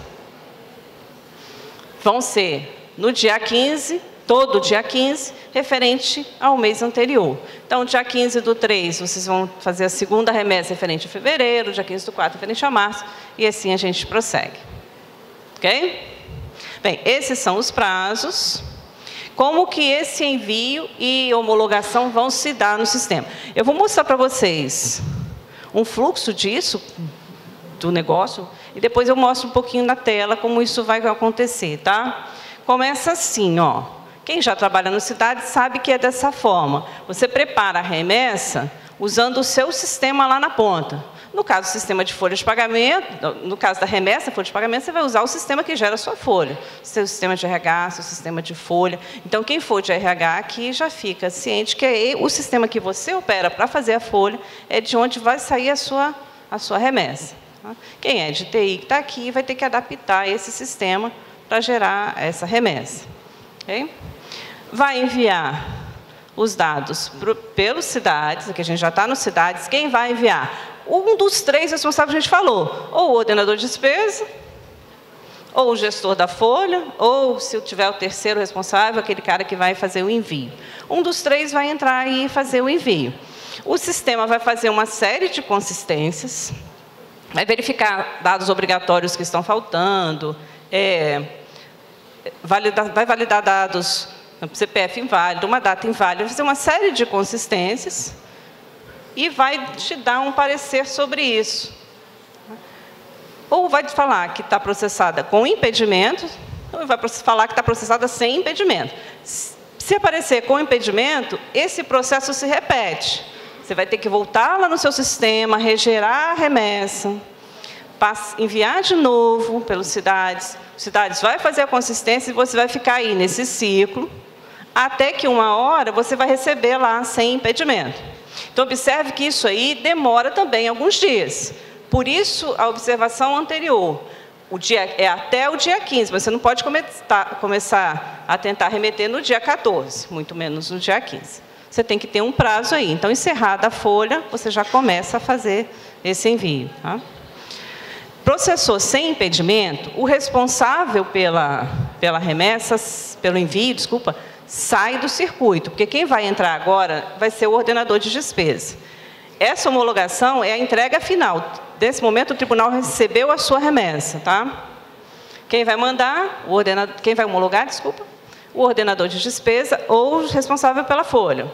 vão ser no dia quinze, todo dia quinze, referente ao mês anterior. Então, dia quinze do três, vocês vão fazer a segunda remessa referente a fevereiro, dia quinze do quatro, referente a março, e assim a gente prossegue. Ok? Bem, esses são os prazos. Como que esse envio e homologação vão se dar no sistema? Eu vou mostrar para vocês um fluxo disso, do negócio, e depois eu mostro um pouquinho na tela como isso vai acontecer, tá? Começa assim, ó. Quem já trabalha no Cidade sabe que é dessa forma. Você prepara a remessa usando o seu sistema lá na ponta. No caso do sistema de folha de pagamento, no caso da remessa, folha de pagamento, você vai usar o sistema que gera a sua folha. Seu sistema de R H, seu sistema de folha. Então, quem for de R H aqui já fica ciente que é o sistema que você opera para fazer a folha é de onde vai sair a sua, a sua remessa. Quem é de T I que está aqui vai ter que adaptar esse sistema para gerar essa remessa. Okay? Vai enviar os dados pro, pelos Cidades, aqui a gente já está nos Cidades, quem vai enviar? Um dos três responsáveis que a gente falou, ou o ordenador de despesa, ou o gestor da folha, ou, se tiver o terceiro responsável, aquele cara que vai fazer o envio. Um dos três vai entrar e fazer o envio. O sistema vai fazer uma série de consistências, vai verificar dados obrigatórios que estão faltando, é, validar, vai validar dados, C P F inválido, uma data inválida, vai fazer uma série de consistências e vai te dar um parecer sobre isso. Ou vai te falar que está processada com impedimento, ou vai falar que está processada sem impedimento. Se aparecer com impedimento, esse processo se repete. Você vai ter que voltar lá no seu sistema, regerar a remessa, enviar de novo pelos Cidades. Cidades vai fazer a consistência e você vai ficar aí nesse ciclo, até que uma hora você vai receber lá sem impedimento. Então, observe que isso aí demora também alguns dias. Por isso, a observação anterior. O dia, é até o dia quinze, mas você não pode começar, começar a tentar remeter no dia quatorze, muito menos no dia quinze. Você tem que ter um prazo aí. Então, encerrada a folha, você já começa a fazer esse envio. Tá? Processou sem impedimento, o responsável pela, pela remessa, pelo envio, desculpa, sai do circuito, porque quem vai entrar agora vai ser o ordenador de despesa. Essa homologação é a entrega final. Nesse momento, o tribunal recebeu a sua remessa, tá? Quem vai mandar, o ordenador, quem vai homologar, desculpa, o ordenador de despesa ou o responsável pela folha.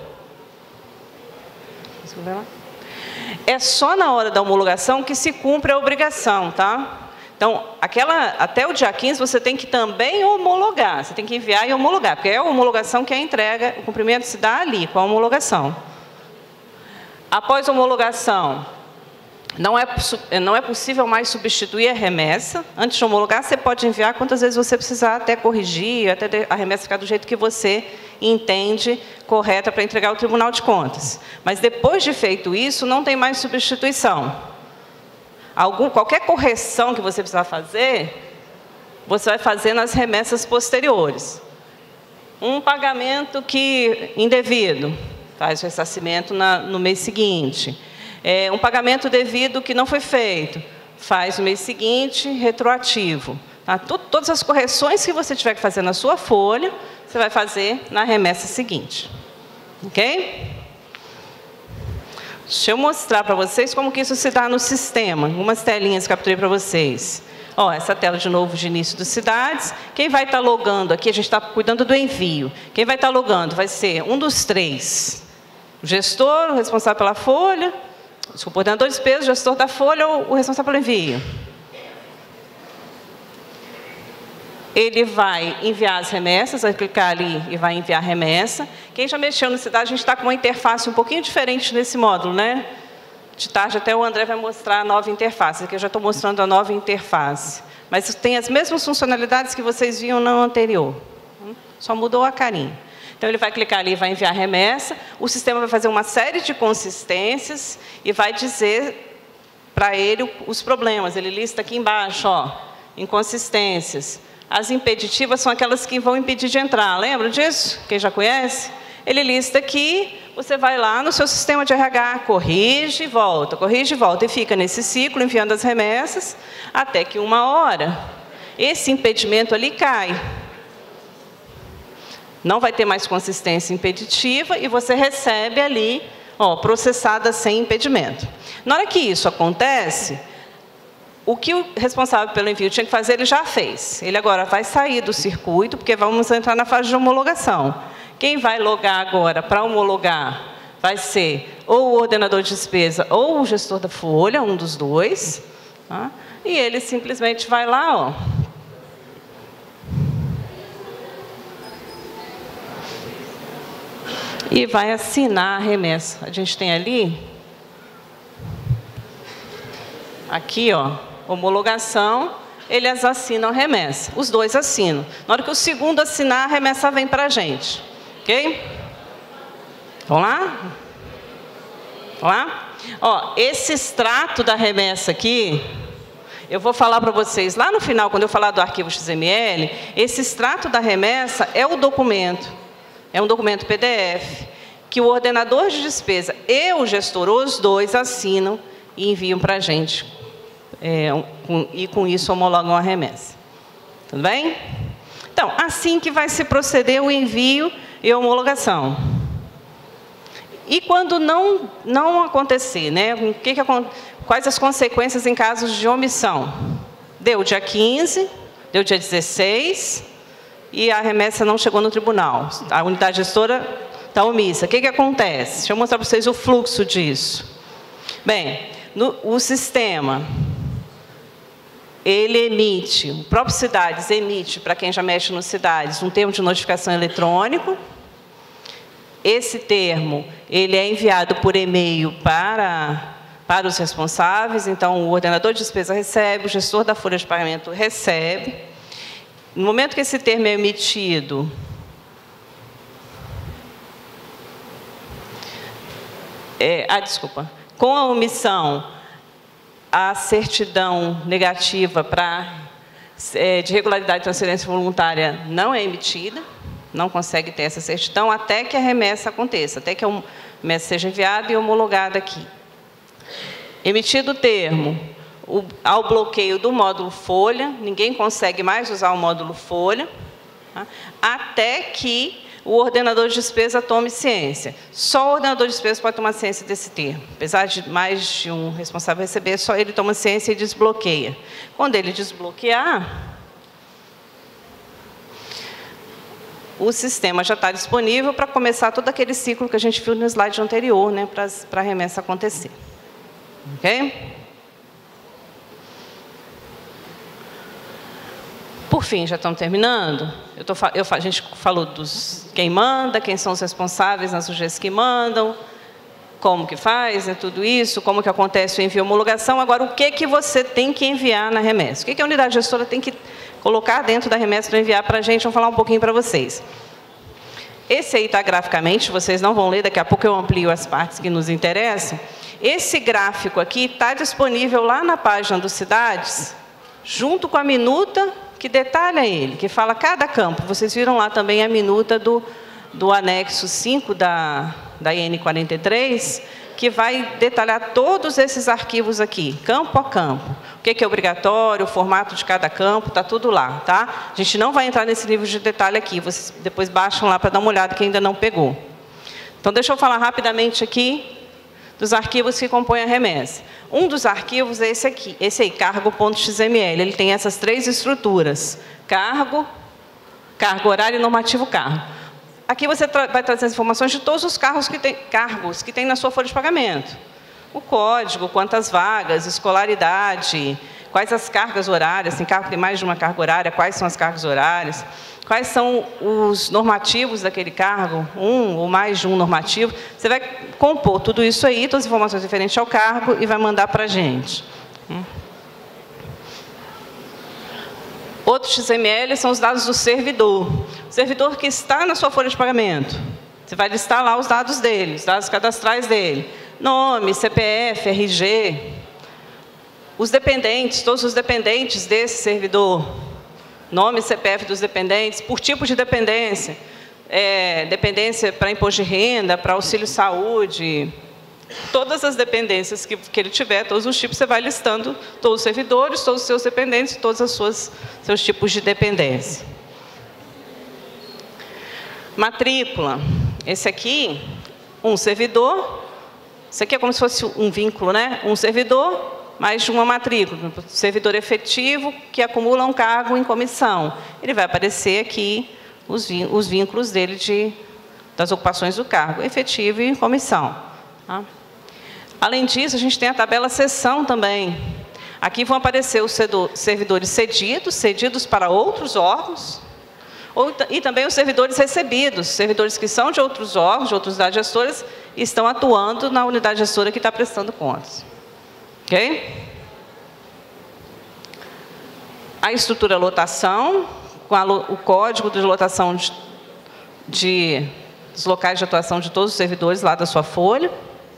É só na hora da homologação que se cumpre a obrigação, tá? Então, aquela, até o dia quinze, você tem que também homologar. Você tem que enviar e homologar, porque é a homologação que é a entrega, o cumprimento se dá ali, com a homologação. Após a homologação, não é, não é possível mais substituir a remessa. Antes de homologar, você pode enviar quantas vezes você precisar, até corrigir, até a remessa ficar do jeito que você entende correta para entregar ao Tribunal de Contas. Mas depois de feito isso, não tem mais substituição. Algum, qualquer correção que você precisar fazer, você vai fazer nas remessas posteriores. Um pagamento que indevido, faz o ressarcimento na, no mês seguinte. É, um pagamento devido que não foi feito, faz no mês seguinte, retroativo. Tá? Todas as correções que você tiver que fazer na sua folha, você vai fazer na remessa seguinte. Ok? Deixa eu mostrar para vocês como que isso se dá no sistema. Algumas telinhas que capturei para vocês. Ó, essa tela de novo de início dos Cidades. Quem vai estar logando aqui, a gente está cuidando do envio. Quem vai estar logando vai ser um dos três. O gestor, o responsável pela folha, o coordenador de despesa, o gestor da folha ou o responsável pelo envio. Ele vai enviar as remessas, vai clicar ali e vai enviar a remessa. Quem já mexeu no Cidade, a gente está com uma interface um pouquinho diferente nesse módulo, né? De tarde até o André vai mostrar a nova interface. Aqui eu já estou mostrando a nova interface. Mas tem as mesmas funcionalidades que vocês viam no anterior. Só mudou a carinha. Então, ele vai clicar ali e vai enviar a remessa. O sistema vai fazer uma série de consistências e vai dizer para ele os problemas. Ele lista aqui embaixo, ó, inconsistências. As impeditivas são aquelas que vão impedir de entrar. Lembra disso? Quem já conhece? ele lista aqui, você vai lá no seu sistema de R H, corrige e volta, corrige e volta, e fica nesse ciclo, enviando as remessas, até que uma hora, esse impedimento ali cai. Não vai ter mais consistência impeditiva e você recebe ali, ó, processada sem impedimento. Na hora que isso acontece, o que o responsável pelo envio tinha que fazer, ele já fez. Ele agora vai sair do circuito, porque vamos entrar na fase de homologação. Quem vai logar agora para homologar vai ser ou o ordenador de despesa ou o gestor da folha, um dos dois. Tá? E ele simplesmente vai lá, ó. E vai assinar a remessa. A gente tem ali, aqui, ó, homologação, eles assinam a remessa. Os dois assinam. Na hora que o segundo assinar, a remessa vem para a gente. Ok? Vamos lá? Vamos lá? Ó, esse extrato da remessa aqui, eu vou falar para vocês, lá no final, quando eu falar do arquivo X M L, esse extrato da remessa é o documento. É um documento P D F, que o ordenador de despesa e o gestor, os dois, assinam e enviam para a gente. É, com, e com isso homologam a remessa. Tudo bem? Então, assim que vai se proceder o envio e a homologação. E quando não, não acontecer, né? O que que, quais as consequências em casos de omissão? Deu dia quinze, deu dia dezesseis, e a remessa não chegou no tribunal. A unidade gestora está omissa. O que que acontece? Deixa eu mostrar para vocês o fluxo disso. Bem, no, o sistema, ele emite, o próprio Cidades emite, para quem já mexe no Cidades, um termo de notificação eletrônico. Esse termo, ele é enviado por e-mail para, para os responsáveis. Então, o ordenador de despesa recebe, o gestor da folha de pagamento recebe. No momento que esse termo é emitido, é, ah, desculpa, com a omissão, a certidão negativa para, é, de regularidade de transferência voluntária não é emitida, não consegue ter essa certidão até que a remessa aconteça, até que a remessa seja enviada e homologada aqui. Emitido o termo, O, ao bloqueio do módulo folha, ninguém consegue mais usar o módulo folha, tá? Até que o ordenador de despesa tome ciência. Só o ordenador de despesa pode tomar ciência desse termo. Apesar de mais de um responsável receber, só ele toma ciência e desbloqueia. Quando ele desbloquear, o sistema já está disponível para começar todo aquele ciclo que a gente viu no slide anterior, né, para a remessa acontecer. Ok? Por fim, já estamos terminando. Eu tô, eu, a gente falou dos quem manda, quem são os responsáveis nas U Gs que mandam, como que faz, né, tudo isso, como que acontece o envio e homologação. Agora, o que, que você tem que enviar na remessa? O que, que a unidade gestora tem que colocar dentro da remessa para enviar para a gente? Vou falar um pouquinho para vocês. Esse aí está graficamente, vocês não vão ler, daqui a pouco eu amplio as partes que nos interessam. Esse gráfico aqui está disponível lá na página do Cidades, junto com a minuta que detalha ele, que fala cada campo. Vocês viram lá também a minuta do, do anexo cinco da, da I N quarenta e três, que vai detalhar todos esses arquivos aqui, campo a campo. O que é obrigatório, o formato de cada campo, está tudo lá, tá? A gente não vai entrar nesse nível de detalhe aqui, vocês depois baixam lá para dar uma olhada, quem ainda não pegou. Então, deixa eu falar rapidamente aqui dos arquivos que compõem a remessa. Um dos arquivos é esse aqui, esse aí, cargo.xml. Ele tem essas três estruturas: cargo, cargo horário e normativo cargo. Aqui você tra vai trazer as informações de todos os cargos que tem, cargos que tem na sua folha de pagamento. O código, quantas vagas, escolaridade, quais as cargas horárias, tem cargo que tem mais de uma carga horária, quais são as cargas horárias, quais são os normativos daquele cargo, um ou mais de um normativo. Você vai compor tudo isso aí, todas as informações referentes ao cargo, e vai mandar para a gente. Outro X M L são os dados do servidor. O servidor que está na sua folha de pagamento. Você vai listar lá os dados dele, os dados cadastrais dele. Nome, C P F, R G. Os dependentes, todos os dependentes desse servidor. Nome e C P F dos dependentes, por tipo de dependência. é, dependência para imposto de renda, para auxílio saúde, todas as dependências que, que ele tiver, todos os tipos, você vai listando todos os servidores, todos os seus dependentes, todos os suas, seus tipos de dependência. Matrícula. Esse aqui, um servidor, isso aqui é como se fosse um vínculo, né? Um servidor, mais uma matrícula. Servidor efetivo que acumula um cargo em comissão. Ele vai aparecer aqui os, os vínculos dele de, das ocupações do cargo, efetivo e em comissão. Tá? Além disso, a gente tem a tabela cessão também. Aqui vão aparecer os servidores cedidos, cedidos para outros órgãos, ou, e também os servidores recebidos, servidores que são de outros órgãos, de outras unidades gestoras, e estão atuando na unidade gestora que está prestando contas. Ok? A estrutura lotação, com a, o código de lotação de, de, dos locais de atuação de todos os servidores lá da sua folha.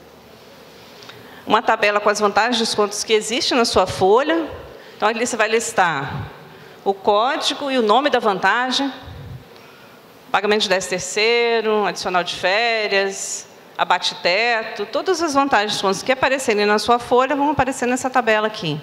Uma tabela com as vantagens e descontos que existem na sua folha. Então, ali você vai listar o código e o nome da vantagem, pagamento de décimo terceiro, adicional de férias, abate-teto, todas as vantagens e descontos que aparecerem na sua folha vão aparecer nessa tabela aqui.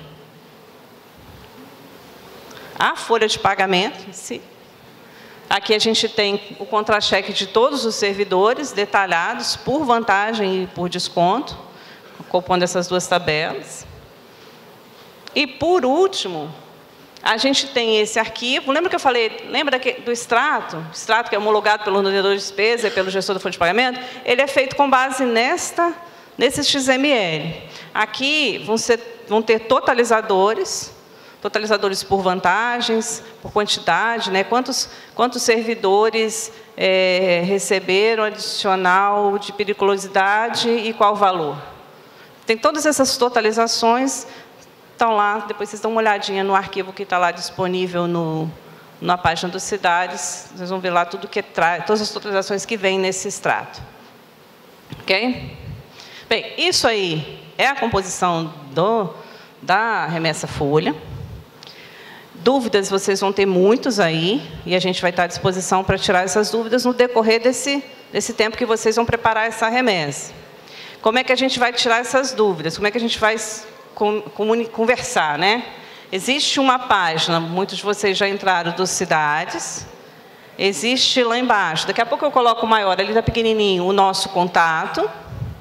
A folha de pagamento, sim. Aqui a gente tem o contra-cheque de todos os servidores, detalhados por vantagem e por desconto, compondo essas duas tabelas. E, por último, a gente tem esse arquivo. Lembra que eu falei, lembra do extrato? Extrato que é homologado pelo ordenador de despesa e pelo gestor da folha de pagamento? Ele é feito com base nesta, nesse X M L. Aqui vão, ser, vão ter totalizadores, totalizadores por vantagens, por quantidade, né? quantos, quantos servidores é, receberam adicional de periculosidade e qual valor. Tem todas essas totalizações, estão lá, depois vocês dão uma olhadinha no arquivo que está lá disponível no, na página do Cidades, vocês vão ver lá tudo que traz, todas as totalizações que vêm nesse extrato. Ok? Bem, isso aí é a composição do, da remessa folha. Dúvidas vocês vão ter muitos aí, e a gente vai estar à disposição para tirar essas dúvidas no decorrer desse, desse tempo que vocês vão preparar essa remessa. Como é que a gente vai tirar essas dúvidas? Como é que a gente vai conversar, né? Existe uma página, muitos de vocês já entraram dos Cidades, existe lá embaixo, daqui a pouco eu coloco o maior, ali está pequenininho, o nosso contato.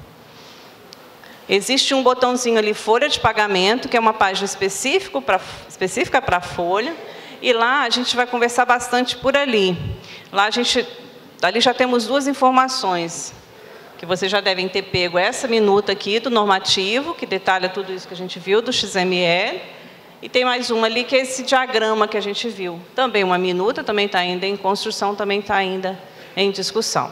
Existe um botãozinho ali, folha de pagamento, que é uma página específica para específica para a folha, e lá a gente vai conversar bastante por ali. Lá a gente, ali já temos duas informações, que vocês já devem ter pego essa minuta aqui do normativo, que detalha tudo isso que a gente viu, do X M L, e tem mais uma ali, que é esse diagrama que a gente viu. Também uma minuta, também está ainda em construção, também está ainda em discussão.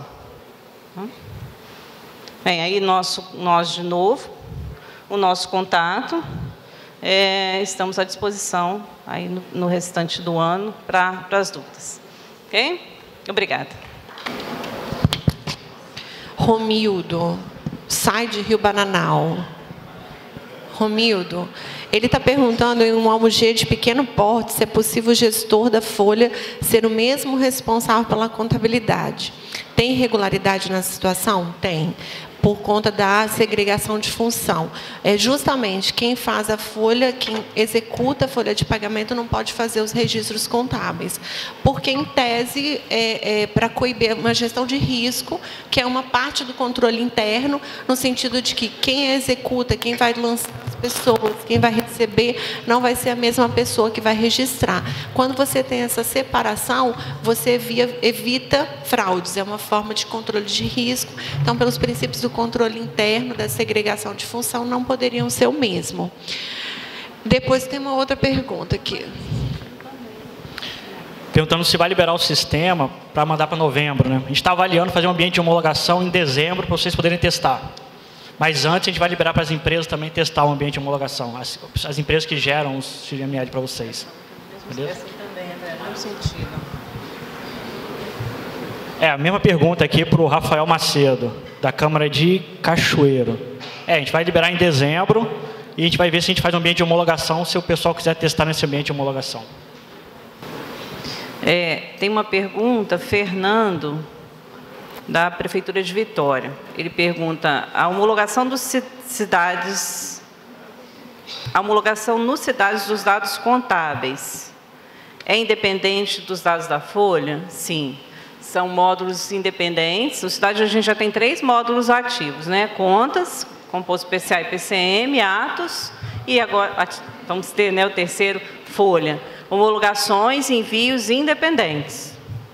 Bem, aí nosso, nós de novo, o nosso contato, é, estamos à disposição aí no, no restante do ano para as dúvidas. Ok? Obrigada. Romildo, sai de Rio Bananal. Romildo, ele está perguntando em um almogê de pequeno porte se é possível o gestor da folha ser o mesmo responsável pela contabilidade. Tem irregularidade na situação? Tem. Por conta da segregação de função. É justamente quem faz a folha, quem executa a folha de pagamento não pode fazer os registros contábeis. Porque, em tese, é, é para coibir uma gestão de risco, que é uma parte do controle interno, no sentido de que quem executa, quem vai lançar as pessoas, quem vai receber, não vai ser a mesma pessoa que vai registrar. Quando você tem essa separação, você evita fraudes. É uma forma de controle de risco. Então, pelos princípios do controle interno, da segregação de função, não poderiam ser o mesmo. Depois tem uma outra pergunta aqui. Perguntando se vai liberar o sistema para mandar para novembro, né? A gente está avaliando fazer um ambiente de homologação em dezembro para vocês poderem testar. Mas antes a gente vai liberar para as empresas também testar o ambiente de homologação. As, as empresas que geram os X M L para vocês. Beleza? Essa também, André, no sentido. É, a mesma pergunta aqui para o Rafael Macedo, da Câmara de Cachoeiro. É, a gente vai liberar em dezembro e a gente vai ver se a gente faz um ambiente de homologação, se o pessoal quiser testar nesse ambiente de homologação. É, tem uma pergunta, Fernando, da Prefeitura de Vitória. Ele pergunta, a homologação dos cidades, a homologação nos cidades dos dados contábeis é independente dos dados da folha? Sim. São módulos independentes. Na cidade a gente já tem três módulos ativos, né? Contas, composto P C A e P C M, atos, e agora vamos ter, né, o terceiro, folha. Homologações e envios independentes.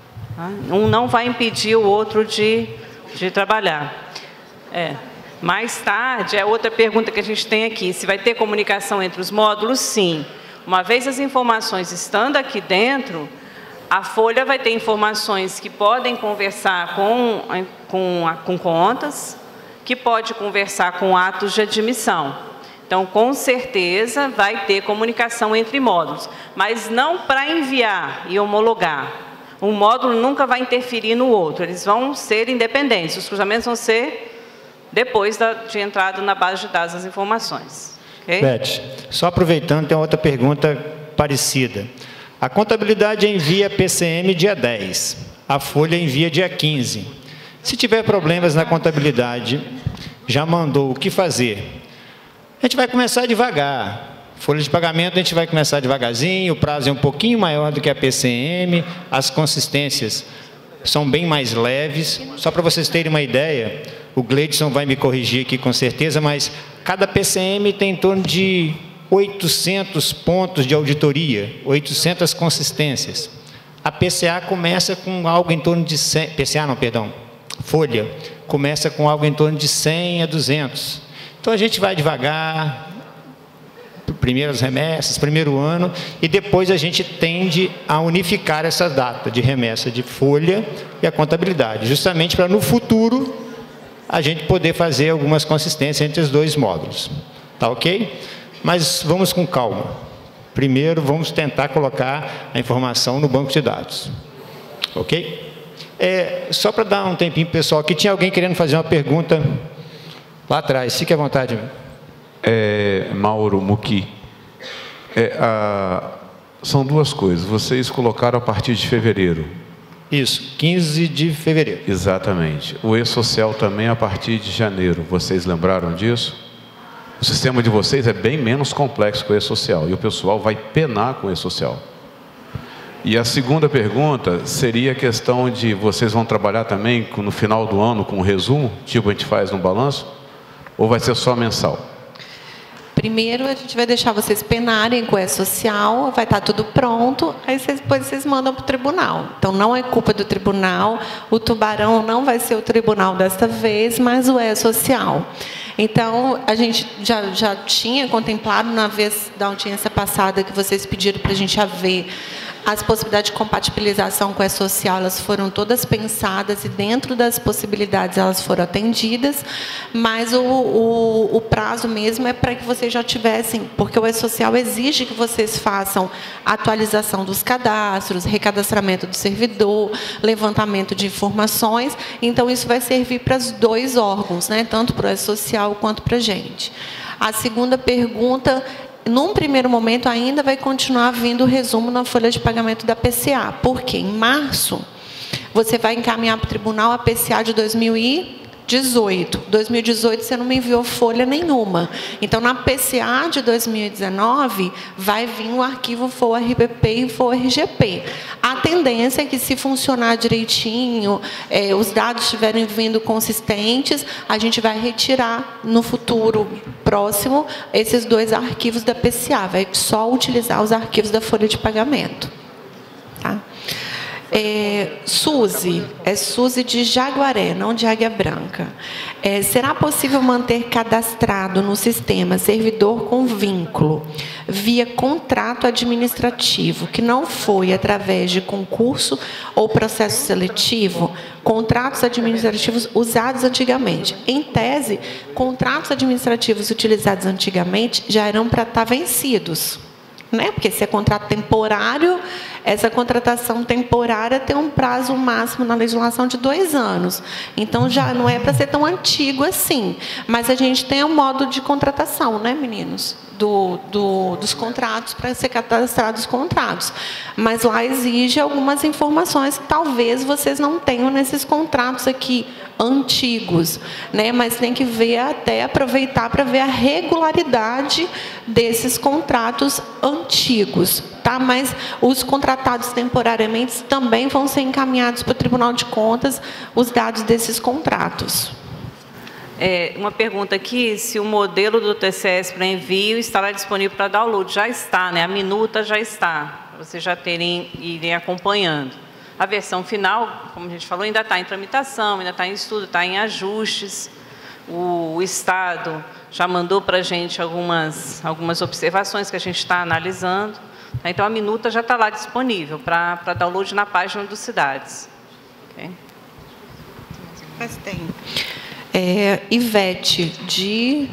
Um não vai impedir o outro de, de trabalhar. É. Mais tarde, é outra pergunta que a gente tem aqui, se vai ter comunicação entre os módulos? Sim. Uma vez as informações estando aqui dentro, a folha vai ter informações que podem conversar com, com, com contas, que pode conversar com atos de admissão. Então, com certeza, vai ter comunicação entre módulos, mas não para enviar e homologar. Um módulo nunca vai interferir no outro, eles vão ser independentes, os cruzamentos vão ser depois da, de entrada na base de dados das informações. Okay? Beth, só aproveitando, tem outra pergunta parecida. A contabilidade envia P C M dia dez, a folha envia dia quinze. Se tiver problemas na contabilidade, já mandou o que fazer? A gente vai começar devagar. Folha de pagamento a gente vai começar devagarzinho, o prazo é um pouquinho maior do que a P C M, as consistências são bem mais leves. Só para vocês terem uma ideia, o Gleidson vai me corrigir aqui com certeza, mas cada P C M tem em torno de oitocentos pontos de auditoria, oitocentas consistências. A P C A começa com algo em torno de cem, P C A não, perdão, folha, começa com algo em torno de cem a duzentos. Então a gente vai devagar, primeiro as remessas, primeiro ano, e depois a gente tende a unificar essa data de remessa de folha e a contabilidade, justamente para no futuro a gente poder fazer algumas consistências entre os dois módulos. Tá ok? Mas vamos com calma. Primeiro vamos tentar colocar a informação no banco de dados. Ok? É, só para dar um tempinho para o pessoal, que tinha alguém querendo fazer uma pergunta lá atrás. Fique à vontade. É, Mauro Muqui, é, a, são duas coisas. Vocês colocaram a partir de fevereiro. Isso, quinze de fevereiro. Exatamente. O E-Social também a partir de janeiro. Vocês lembraram disso? O sistema de vocês é bem menos complexo que o E-Social. E o pessoal vai penar com o E-Social. E a segunda pergunta seria a questão de vocês vão trabalhar também no final do ano com um resumo, tipo a gente faz no balanço? Ou vai ser só mensal? Primeiro, a gente vai deixar vocês penarem com o E-Social, vai estar tudo pronto, aí vocês, depois vocês mandam para o tribunal. Então, não é culpa do tribunal, o tubarão não vai ser o tribunal desta vez, mas o E-Social. Então, a gente já, já tinha contemplado, na vez da audiência passada, que vocês pediram para a gente haver as possibilidades de compatibilização com a E-Social, elas foram todas pensadas e dentro das possibilidades elas foram atendidas, mas o, o, o prazo mesmo é para que vocês já tivessem, porque o E-Social exige que vocês façam atualização dos cadastros, recadastramento do servidor, levantamento de informações, então isso vai servir para os dois órgãos, né? Tanto para o E-Social quanto para a gente. A segunda pergunta, num primeiro momento, ainda vai continuar vindo o resumo na folha de pagamento da P C A, porque em março você vai encaminhar para o tribunal a P C A de dois mil e dezoito. dois mil e dezoito você não me enviou folha nenhuma. Então, na P C A de dois mil e dezenove, vai vir o arquivo F O R B P e F O R G P. A tendência é que, se funcionar direitinho, é, os dados estiverem vindo consistentes, a gente vai retirar no futuro próximo esses dois arquivos da P C A. Vai só utilizar os arquivos da folha de pagamento. Tá? É, Suzy, é Suzy de Jaguaré, não de Águia Branca. É, será possível manter cadastrado no sistema servidor com vínculo via contrato administrativo, que não foi através de concurso ou processo seletivo, contratos administrativos usados antigamente? Em tese, contratos administrativos utilizados antigamente já eram para estar vencidos, né? Porque se é contrato temporário, essa contratação temporária tem um prazo máximo na legislação de dois anos. Então, já não é para ser tão antigo assim. Mas a gente tem um modo de contratação, né, meninos? Do, do, dos contratos, para ser cadastrados os contratos. Mas lá exige algumas informações que talvez vocês não tenham nesses contratos aqui antigos, né? Mas tem que ver, até aproveitar para ver a regularidade desses contratos antigos, tá? Mas os contratados temporariamente também vão ser encaminhados para o Tribunal de Contas os dados desses contratos. É, uma pergunta aqui, se o modelo do T C S para envio estará disponível para download. Já está, né? A minuta já está, para vocês já terem, irem acompanhando. A versão final, como a gente falou, ainda está em tramitação, ainda está em estudo, está em ajustes. O, o Estado já mandou para a gente algumas, algumas observações que a gente está analisando. Então, a minuta já está lá disponível para, para download na página do Cidades. Okay? Mas tem. É, Ivete, de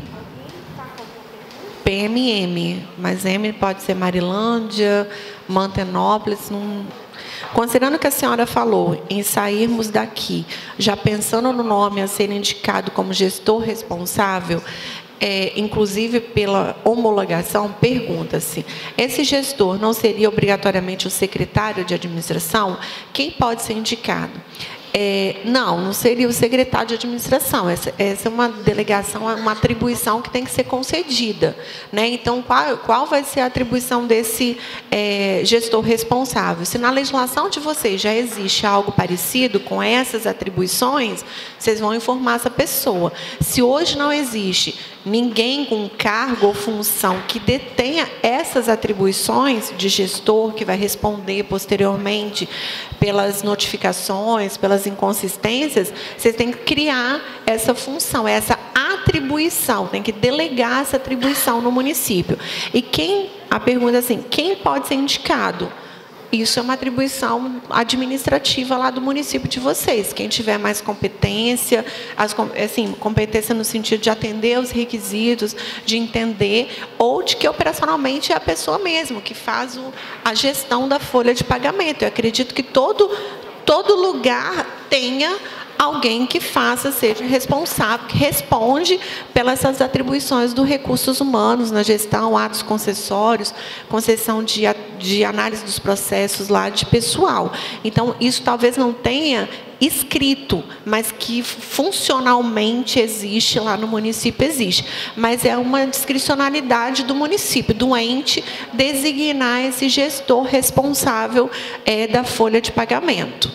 P M M, mas M pode ser Marilândia, Mantenópolis. Não... Considerando que a senhora falou em sairmos daqui, já pensando no nome a ser indicado como gestor responsável, é, inclusive pela homologação, pergunta-se, esse gestor não seria obrigatoriamente o secretário de administração? Quem pode ser indicado? É, não, não seria o secretário de administração. Essa, essa é uma delegação, uma atribuição que tem que ser concedida, né? Então, qual, qual vai ser a atribuição desse é, gestor responsável? Se na legislação de vocês já existe algo parecido com essas atribuições, vocês vão informar essa pessoa. Se hoje não existe ninguém com cargo ou função que detenha essas atribuições de gestor, que vai responder posteriormente pelas notificações, pelas inconsistências, vocês têm que criar essa função, essa atribuição, tem que delegar essa atribuição no município. E quem, a pergunta é assim, quem pode ser indicado? Isso é uma atribuição administrativa lá do município de vocês. Quem tiver mais competência, as, assim, competência no sentido de atender os requisitos, de entender, ou de que operacionalmente é a pessoa mesmo que faz o, a gestão da folha de pagamento. Eu acredito que todo, todo lugar tenha alguém que faça, seja responsável, que responde pelas atribuições dos recursos humanos na gestão, atos concessórios, concessão de, de análise dos processos lá de pessoal. Então, isso talvez não tenha escrito, mas que funcionalmente existe lá no município, existe. Mas é uma discricionalidade do município, do ente, designar esse gestor responsável é, da folha de pagamento.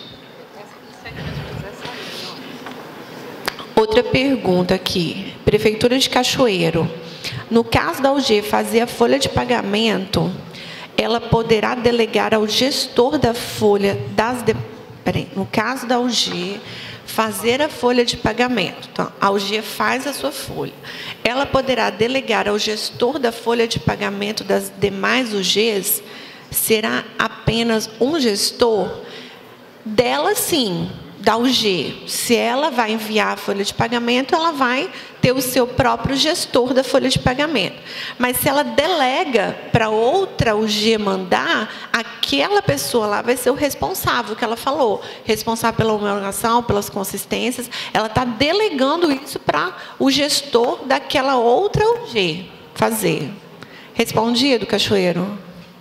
Outra pergunta aqui. Prefeitura de Cachoeiro. No caso da U G fazer a folha de pagamento, ela poderá delegar ao gestor da folha das... De... Peraí, no caso da U G fazer a folha de pagamento, então, a U G faz a sua folha, ela poderá delegar ao gestor da folha de pagamento das demais U Gs? Será apenas um gestor? Dela, sim. Da U G, se ela vai enviar a folha de pagamento, ela vai ter o seu próprio gestor da folha de pagamento. Mas se ela delega para outra U G mandar, aquela pessoa lá vai ser o responsável, que ela falou, responsável pela homologação, pelas consistências, ela está delegando isso para o gestor daquela outra U G fazer. Respondido, Cachoeiro?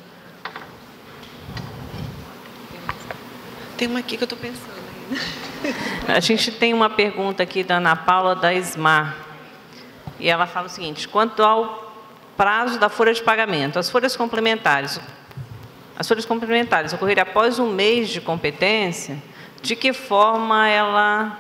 Tem uma aqui que eu estou pensando. A gente tem uma pergunta aqui da Ana Paula, da Esmar. E ela fala o seguinte, quanto ao prazo da folha de pagamento, as folhas complementares, as folhas complementares ocorrerem após um mês de competência, de que forma ela...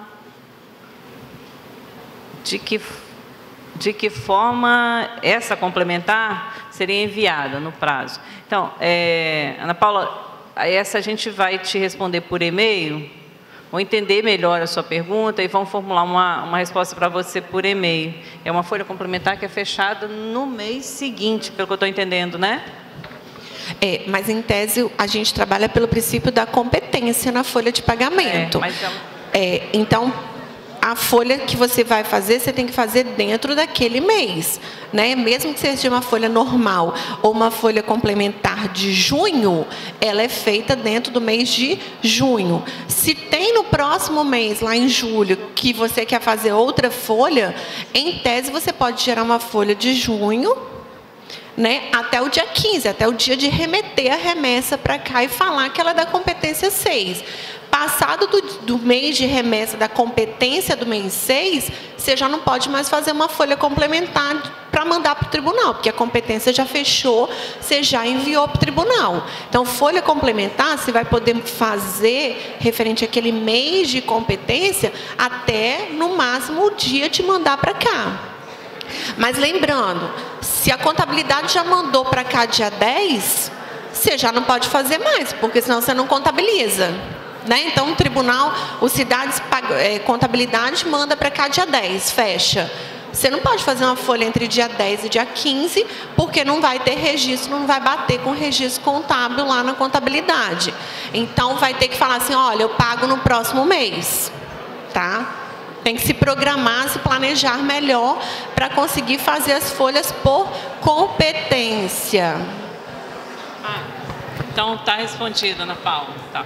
De que, de que forma essa complementar seria enviada no prazo? Então, é, Ana Paula, essa a gente vai te responder por e-mail, vou entender melhor a sua pergunta e vamos formular uma, uma resposta para você por e-mail. É uma folha complementar que é fechada no mês seguinte, pelo que eu estou entendendo, né? É, mas em tese a gente trabalha pelo princípio da competência na folha de pagamento. É, mas é... É, então, a folha que você vai fazer, você tem que fazer dentro daquele mês, né? Mesmo que seja uma folha normal ou uma folha complementar de junho, ela é feita dentro do mês de junho. Se tem no próximo mês, lá em julho, que você quer fazer outra folha, em tese você pode gerar uma folha de junho, né, até o dia quinze, até o dia de remeter a remessa para cá e falar que ela é da competência seis. Passado do, do mês de remessa da competência do mês seis, você já não pode mais fazer uma folha complementar para mandar para o tribunal, porque a competência já fechou, você já enviou para o tribunal. Então, folha complementar, você vai poder fazer referente àquele mês de competência até, no máximo, o dia de mandar para cá. Mas lembrando, se a contabilidade já mandou para cá dia dez, você já não pode fazer mais, porque senão você não contabiliza. Né? Então, o tribunal, o Cidades é, Contabilidade manda para cá dia dez, fecha. Você não pode fazer uma folha entre dia dez e dia quinze, porque não vai ter registro, não vai bater com o registro contábil lá na contabilidade. Então, vai ter que falar assim, olha, eu pago no próximo mês, tá? Tem que se programar, se planejar melhor para conseguir fazer as folhas por competência. Ah, então, está respondido, Ana Paula. Tá.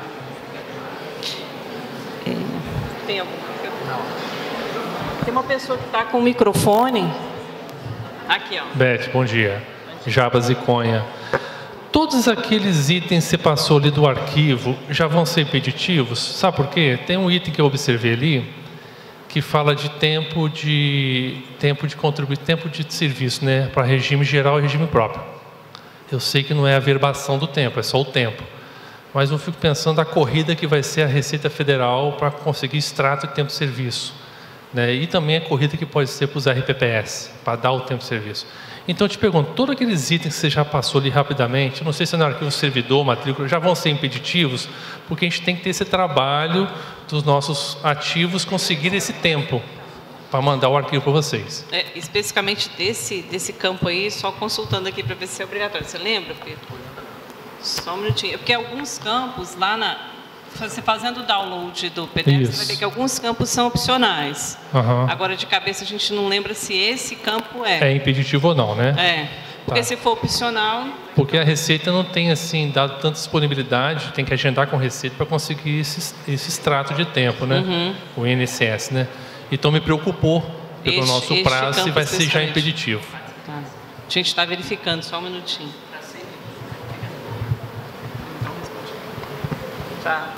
Tem alguma? Não. Tem uma pessoa que está com o microfone. Aqui, ó. Beth, bom dia. Jabas e Conha. Todos aqueles itens que você passou ali do arquivo já vão ser impeditivos? Sabe por quê? Tem um item que eu observei ali que fala de tempo de tempo de contribuição, tempo de serviço, né, para regime geral e regime próprio. Eu sei que não é a verbação do tempo, é só o tempo. Mas eu fico pensando a corrida que vai ser a Receita Federal para conseguir extrato de tempo de serviço, né? E também a corrida que pode ser para os R P P S, para dar o tempo de serviço. Então eu te pergunto, todos aqueles itens que você já passou ali rapidamente, não sei se é no arquivo servidor, matrícula, já vão ser impeditivos, porque a gente tem que ter esse trabalho dos nossos ativos conseguir esse tempo para mandar o arquivo para vocês. É, especificamente desse, desse campo aí, só consultando aqui para ver se é obrigatório. Você lembra, Pedro? Só um minutinho. Porque alguns campos, lá na... Você fazendo o download do P D F, Isso. você vai ver que alguns campos são opcionais. Uhum. Agora, de cabeça, a gente não lembra se esse campo é. É impeditivo ou não, né? É. Porque tá. se for opcional... Porque a Receita não tem, assim, dado tanta disponibilidade, tem que agendar com a Receita para conseguir esse, esse extrato de tempo, né? Uhum. O I N S S, né? Então, me preocupou pelo este, nosso prazo se vai ser já impeditivo. Tá. A gente está verificando, só um minutinho. Tá.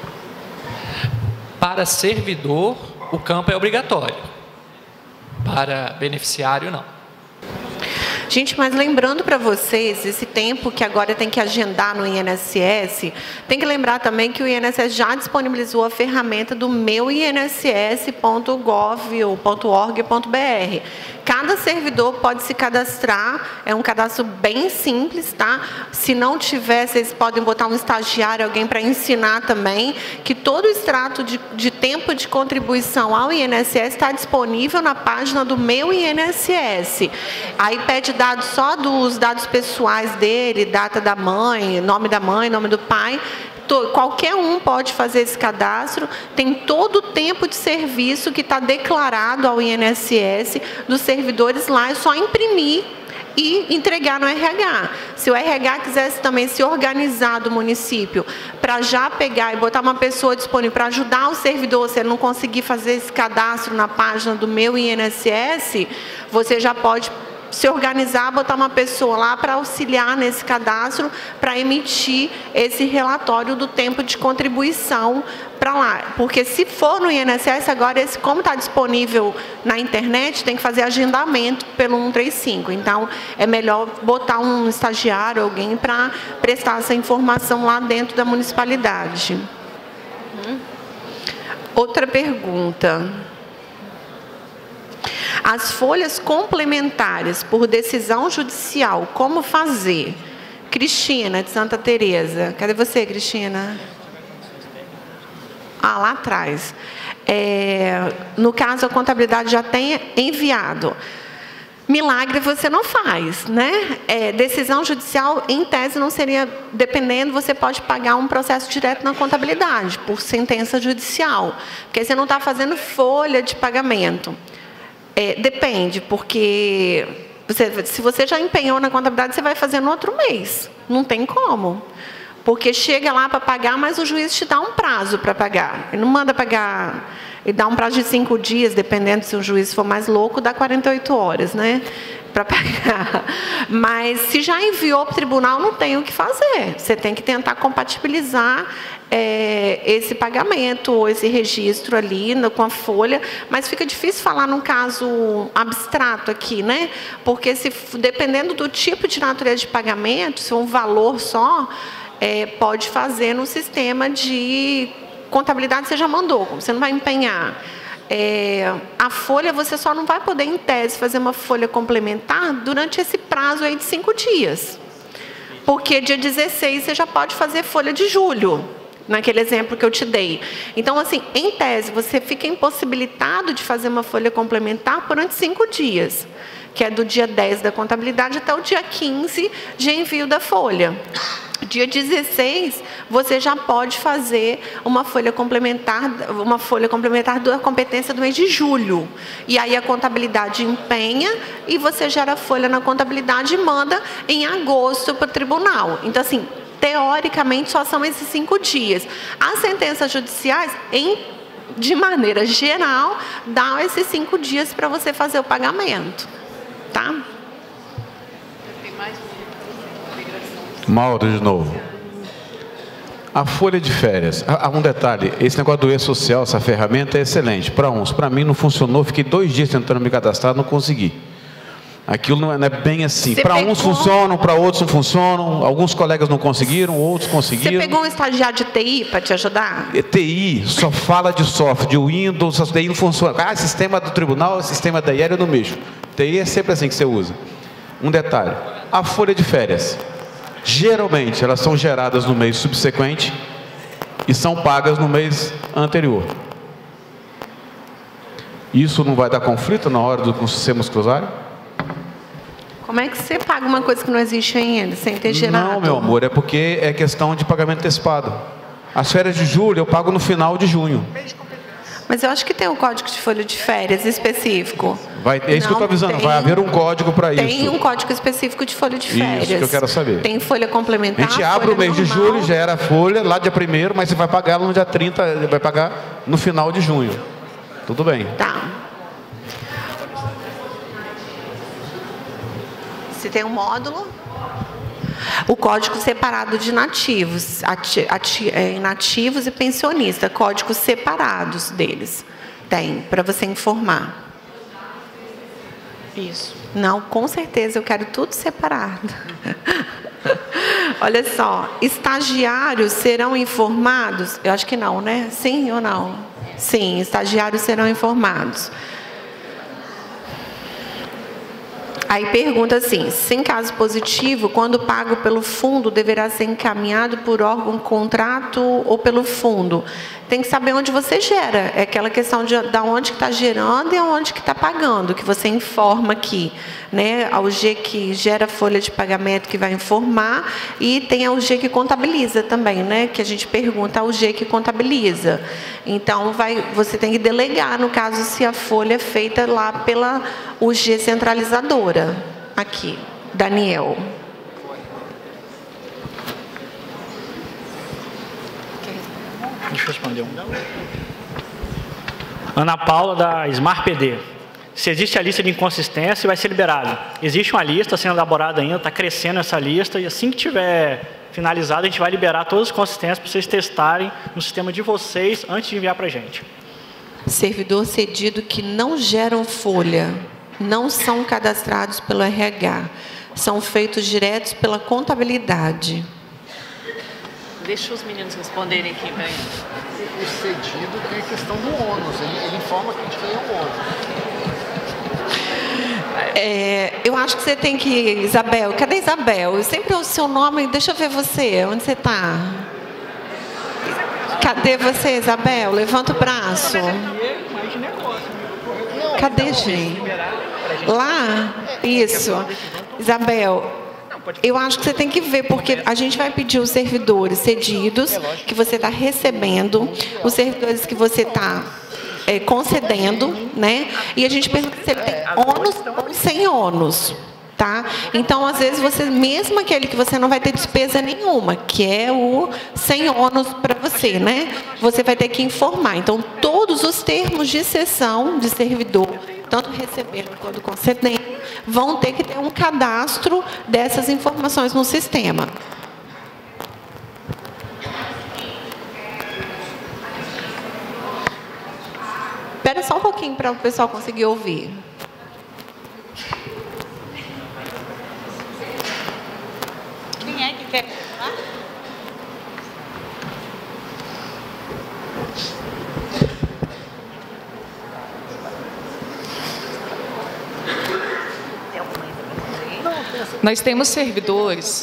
Para servidor, o campo é obrigatório. Para beneficiário, não. Gente, mas lembrando para vocês, esse tempo que agora tem que agendar no I N S S, tem que lembrar também que o I N S S já disponibilizou a ferramenta do meu I N S S ponto gov ponto org ponto br. Cada servidor pode se cadastrar, é um cadastro bem simples, tá? Se não tiver, vocês podem botar um estagiário, alguém para ensinar também, que todo o extrato de, de tempo de contribuição ao I N S S está disponível na página do meu I N S S. Aí pede dados só dos dados pessoais dele, data da mãe, nome da mãe, nome do pai. Qualquer um pode fazer esse cadastro, tem todo o tempo de serviço que está declarado ao I N S S dos servidores lá, é só imprimir e entregar no R H. Se o R H quisesse também se organizar do município para já pegar e botar uma pessoa disponível para ajudar o servidor, se ele não conseguir fazer esse cadastro na página do meu I N S S, você já pode se organizar, botar uma pessoa lá para auxiliar nesse cadastro, para emitir esse relatório do tempo de contribuição para lá. Porque se for no I N S S, agora, esse, como está disponível na internet, tem que fazer agendamento pelo cento e trinta e cinco. Então, é melhor botar um estagiário, alguém, para prestar essa informação lá dentro da municipalidade. Uhum. Outra pergunta. As folhas complementares por decisão judicial, como fazer? Cristina, de Santa Teresa. Cadê você, Cristina? Ah, lá atrás. É, no caso, a contabilidade já tem enviado. milagre você não faz, né? É, decisão judicial, em tese, não seria, dependendo, você pode pagar um processo direto na contabilidade, por sentença judicial, porque você não está fazendo folha de pagamento. É, depende, porque você, se você já empenhou na contabilidade, você vai fazer no outro mês, não tem como. Porque chega lá para pagar, mas o juiz te dá um prazo para pagar. Ele não manda pagar, ele dá um prazo de cinco dias, dependendo se o juiz for mais louco, dá quarenta e oito horas, né? Para pagar. Mas se já enviou para o tribunal, não tem o que fazer. Você tem que tentar compatibilizar é, esse pagamento ou esse registro ali no, com a folha, mas fica difícil falar num caso abstrato aqui, né? Porque se, dependendo do tipo de natureza de pagamento, se for um valor só, É, pode fazer no sistema de contabilidade, você já mandou, você não vai empenhar. É, a folha, você só não vai poder, em tese, fazer uma folha complementar durante esse prazo aí de cinco dias. Porque dia dezesseis você já pode fazer folha de julho, naquele exemplo que eu te dei. Então, assim, em tese, você fica impossibilitado de fazer uma folha complementar durante cinco dias, que é do dia dez da contabilidade até o dia quinze de envio da folha. Dia dezesseis, você já pode fazer uma folha complementar, uma folha complementar da competência do mês de julho. E aí a contabilidade empenha e você gera a folha na contabilidade e manda em agosto para o tribunal. Então, assim, teoricamente, só são esses cinco dias. As sentenças judiciais, em, de maneira geral, dão esses cinco dias para você fazer o pagamento. Tá? Mauro, de novo. A folha de férias. Há um detalhe, esse negócio do e-social, essa ferramenta é excelente. Para uns, para mim não funcionou, fiquei dois dias tentando me cadastrar, não consegui. Aquilo não é, não é bem assim. Para uns funcionam, para outros não funcionam. Alguns colegas não conseguiram, outros conseguiram. Você pegou um estagiário de T I para te ajudar? T I só fala de software, de Windows, a T I não funciona. Ah, sistema do tribunal, sistema da I E R eu não mexo. T I é sempre assim que você usa. Um detalhe, a folha de férias. Geralmente, elas são geradas no mês subsequente e são pagas no mês anterior. Isso não vai dar conflito na hora do sistema cruzário? Como é que você paga uma coisa que não existe ainda, sem ter gerado? Não, meu amor, é porque é questão de pagamento antecipado. As férias de julho eu pago no final de junho. Mas eu acho que tem um código de folha de férias específico. Vai, é isso não, que eu estou avisando, tem, vai haver um código para isso. Tem um código específico de folha de férias. Isso que eu quero saber. Tem folha complementar. A gente abre o mês normal. de julho, gera a folha lá dia primeiro, mas você vai pagar ela no dia trinta, vai pagar no final de junho. Tudo bem. Tá. Se tem um módulo, o código separado de nativos, ati, ati, é, inativos e pensionistas, códigos separados deles. Tem, para você informar. Isso. Não, com certeza, eu quero tudo separado. Olha só, estagiários serão informados? Eu acho que não, né? Sim ou não? Sim, estagiários serão informados. Aí pergunta assim, se em caso positivo, quando pago pelo fundo, deverá ser encaminhado por órgão contrato ou pelo fundo? Tem que saber onde você gera. É aquela questão de, de onde que está gerando e onde que está pagando, que você informa aqui. Né? A U G que gera folha de pagamento que vai informar e tem a U G que contabiliza também, né? Que a gente pergunta a U G que contabiliza. Então, vai, você tem que delegar, no caso, se a folha é feita lá pela U G centralizadora. Aqui, Daniel. Deixa eu responder um. Ana Paula, da Smart P D. Se existe a lista de inconsistência, vai ser liberado. Existe uma lista sendo elaborada ainda, está crescendo essa lista, e assim que tiver finalizado, a gente vai liberar todas as inconsistências para vocês testarem no sistema de vocês antes de enviar para a gente. Servidor cedido que não geram folha, não são cadastrados pelo R H, são feitos diretos pela contabilidade. Deixa os meninos responderem aqui para ele. O cedido tem a questão do ônus, ele, ele informa de quem é o ônus. É, eu acho que você tem que... Isabel, cadê Isabel? Eu sempre ouço o seu nome, deixa eu ver você, onde você está? Cadê você, Isabel? Levanta o braço. Cadê, gente? Lá? Isso. Isabel, eu acho que você tem que ver, porque a gente vai pedir os servidores cedidos que você está recebendo, os servidores que você está é, concedendo, né? E a gente pergunta se ele tem ônus ou sem ônus. Tá? Então, às vezes, você, mesmo aquele que você não vai ter despesa nenhuma, que é o sem ônus para você, né? Você vai ter que informar. Então, todos os termos de cessão de servidor, tanto recebendo quanto concedendo, vão ter que ter um cadastro dessas informações no sistema. Espera só um pouquinho para o pessoal conseguir ouvir. Quem é que quer falar? Nós temos servidores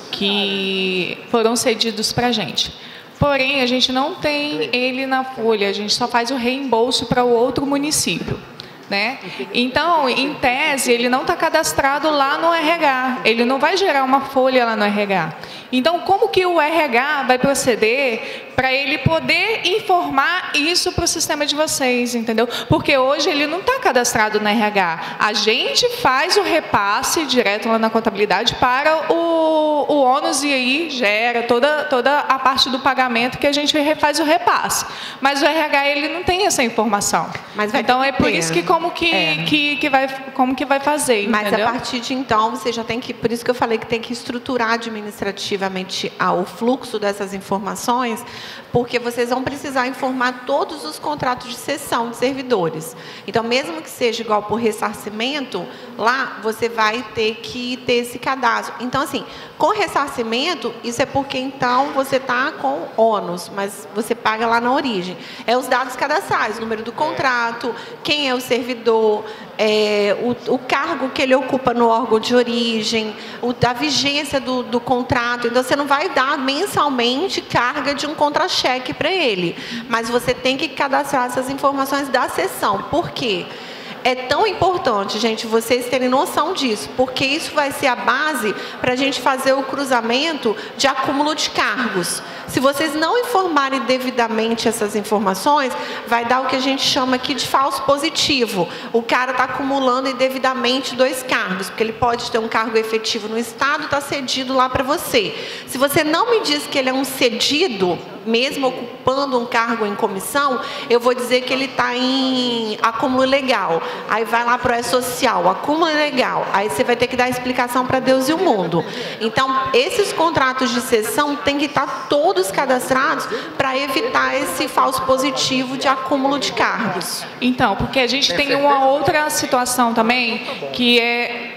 que foram cedidos para a gente. Porém, a gente não tem ele na folha, a gente só faz o reembolso para o outro município. Né? Então, em tese, ele não está cadastrado lá no R H, ele não vai gerar uma folha lá no R H. Então, como que o R H vai proceder para ele poder informar isso para o sistema de vocês, entendeu? Porque hoje ele não está cadastrado no R H. A gente faz o repasse direto lá na contabilidade para o, o ônus e aí gera toda, toda a parte do pagamento que a gente faz o repasse. Mas o R H, ele não tem essa informação. Mas vai então, ter é por ter. isso que como que, É. que, que, vai, como que vai fazer, Mas entendeu? a partir de então, você já tem que... Por isso que eu falei que tem que estruturar administrativamente ah, o fluxo dessas informações, porque vocês vão precisar informar todos os contratos de cessão de servidores. Então, mesmo que seja igual por ressarcimento, lá você vai ter que ter esse cadastro. Então, assim, com ressarcimento, isso é porque, então, você está com ônus, mas você paga lá na origem. É os dados cadastrais, o número do contrato, quem é o servidor, é, o, o cargo que ele ocupa no órgão de origem, o, a vigência do, do contrato. Então, você não vai dar mensalmente carga de um contra-cheque para ele, mas você tem que cadastrar essas informações da cessão. Por quê? É tão importante, gente, vocês terem noção disso, porque isso vai ser a base para a gente fazer o cruzamento de acúmulo de cargos. Se vocês não informarem devidamente essas informações, vai dar o que a gente chama aqui de falso positivo. O cara está acumulando indevidamente dois cargos, porque ele pode ter um cargo efetivo no Estado e está cedido lá para você. Se você não me diz que ele é um cedido, mesmo ocupando um cargo em comissão, eu vou dizer que ele está em acúmulo ilegal. Aí vai lá para o E-Social, acúmulo ilegal. Aí você vai ter que dar explicação para Deus e o mundo. Então, esses contratos de cessão têm que estar todos cadastrados para evitar esse falso positivo de acúmulo de cargos. Então, porque a gente tem uma outra situação também, que é,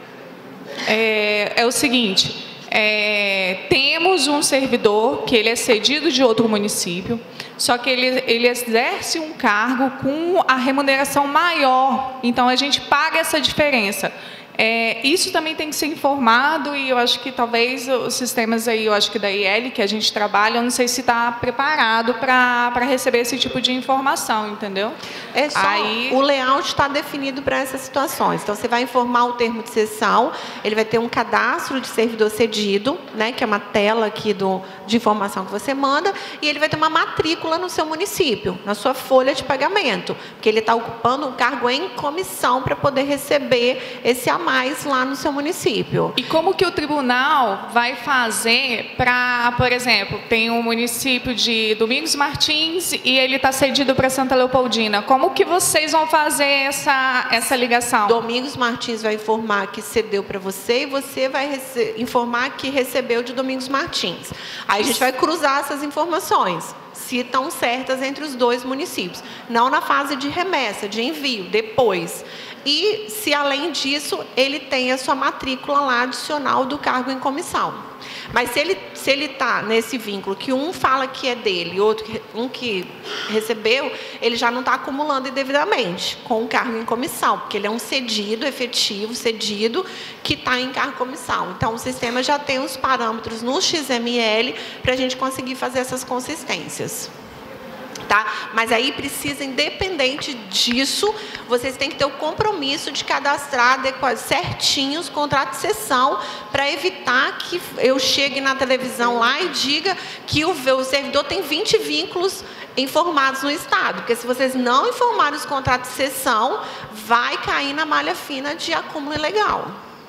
é, é o seguinte... É, temos um servidor que ele é cedido de outro município, só que ele, ele exerce um cargo com a remuneração maior, então a gente paga essa diferença. É, isso também tem que ser informado e eu acho que talvez os sistemas aí, eu acho que da I L que a gente trabalha, eu não sei se está preparado para para receber esse tipo de informação, entendeu? É só, aí... o layout está definido para essas situações. Então, você vai informar o termo de cessão, ele vai ter um cadastro de servidor cedido, né, que é uma tela aqui do, de informação que você manda, e ele vai ter uma matrícula no seu município, na sua folha de pagamento, porque ele está ocupando um cargo em comissão para poder receber esse a mais lá no seu município. E como que o tribunal vai fazer para, por exemplo, tem um município de Domingos Martins e ele está cedido para Santa Leopoldina. Como que vocês vão fazer essa, essa ligação? Domingos Martins vai informar que cedeu para você e você vai informar que recebeu de Domingos Martins. Aí a gente vai cruzar essas informações, se estão certas entre os dois municípios. Não na fase de remessa, de envio, depois. E, se além disso, ele tem a sua matrícula lá adicional do cargo em comissão. Mas se ele se ele está nesse vínculo que um fala que é dele, outro que, um que recebeu, ele já não está acumulando indevidamente com o cargo em comissão, porque ele é um cedido, efetivo, cedido, que está em cargo em comissão. Então, o sistema já tem os parâmetros no X M L para a gente conseguir fazer essas consistências. Tá? Mas aí precisa, independente disso, vocês têm que ter o compromisso de cadastrar adequado, certinho os contratos de cessão, para evitar que eu chegue na televisão lá e diga que o, o servidor tem vinte vínculos informados no Estado. Porque se vocês não informarem os contratos de cessão, vai cair na malha fina de acúmulo ilegal.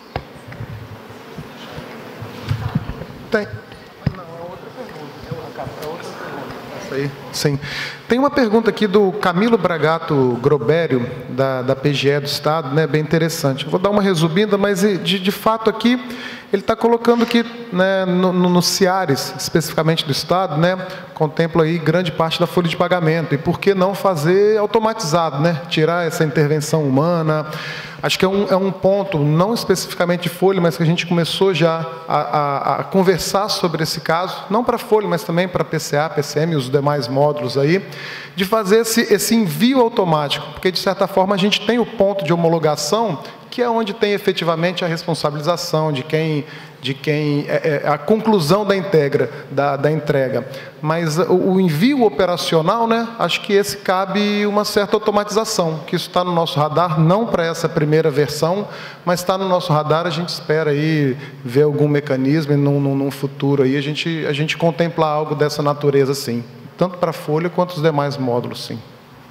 Tem. Aí, sim. Tem uma pergunta aqui do Camilo Bragato Grobério, da, da P G E do Estado, né, bem interessante. Vou dar uma resumida, mas de, de fato aqui ele está colocando que, né, no, no, no CIARES, especificamente do Estado, né, contempla aí grande parte da folha de pagamento. E por que não fazer automatizado, né? Tirar essa intervenção humana. Acho que é um, é um ponto, não especificamente de folha, mas que a gente começou já a, a, a conversar sobre esse caso, não para folha, mas também para P C A, P C M e os demais módulos aí, de fazer esse, esse envio automático, porque de certa forma a gente tem o ponto de homologação, que é onde tem efetivamente a responsabilização de quem, de quem é, é a conclusão da, integra, da, da entrega. Mas o, o envio operacional, né, acho que esse cabe uma certa automatização, que isso está no nosso radar, não para essa primeira versão, mas está no nosso radar, a gente espera aí ver algum mecanismo e num, num, num futuro aí a gente, a gente contemplar algo dessa natureza, sim. Tanto para a folha quanto os demais módulos, sim.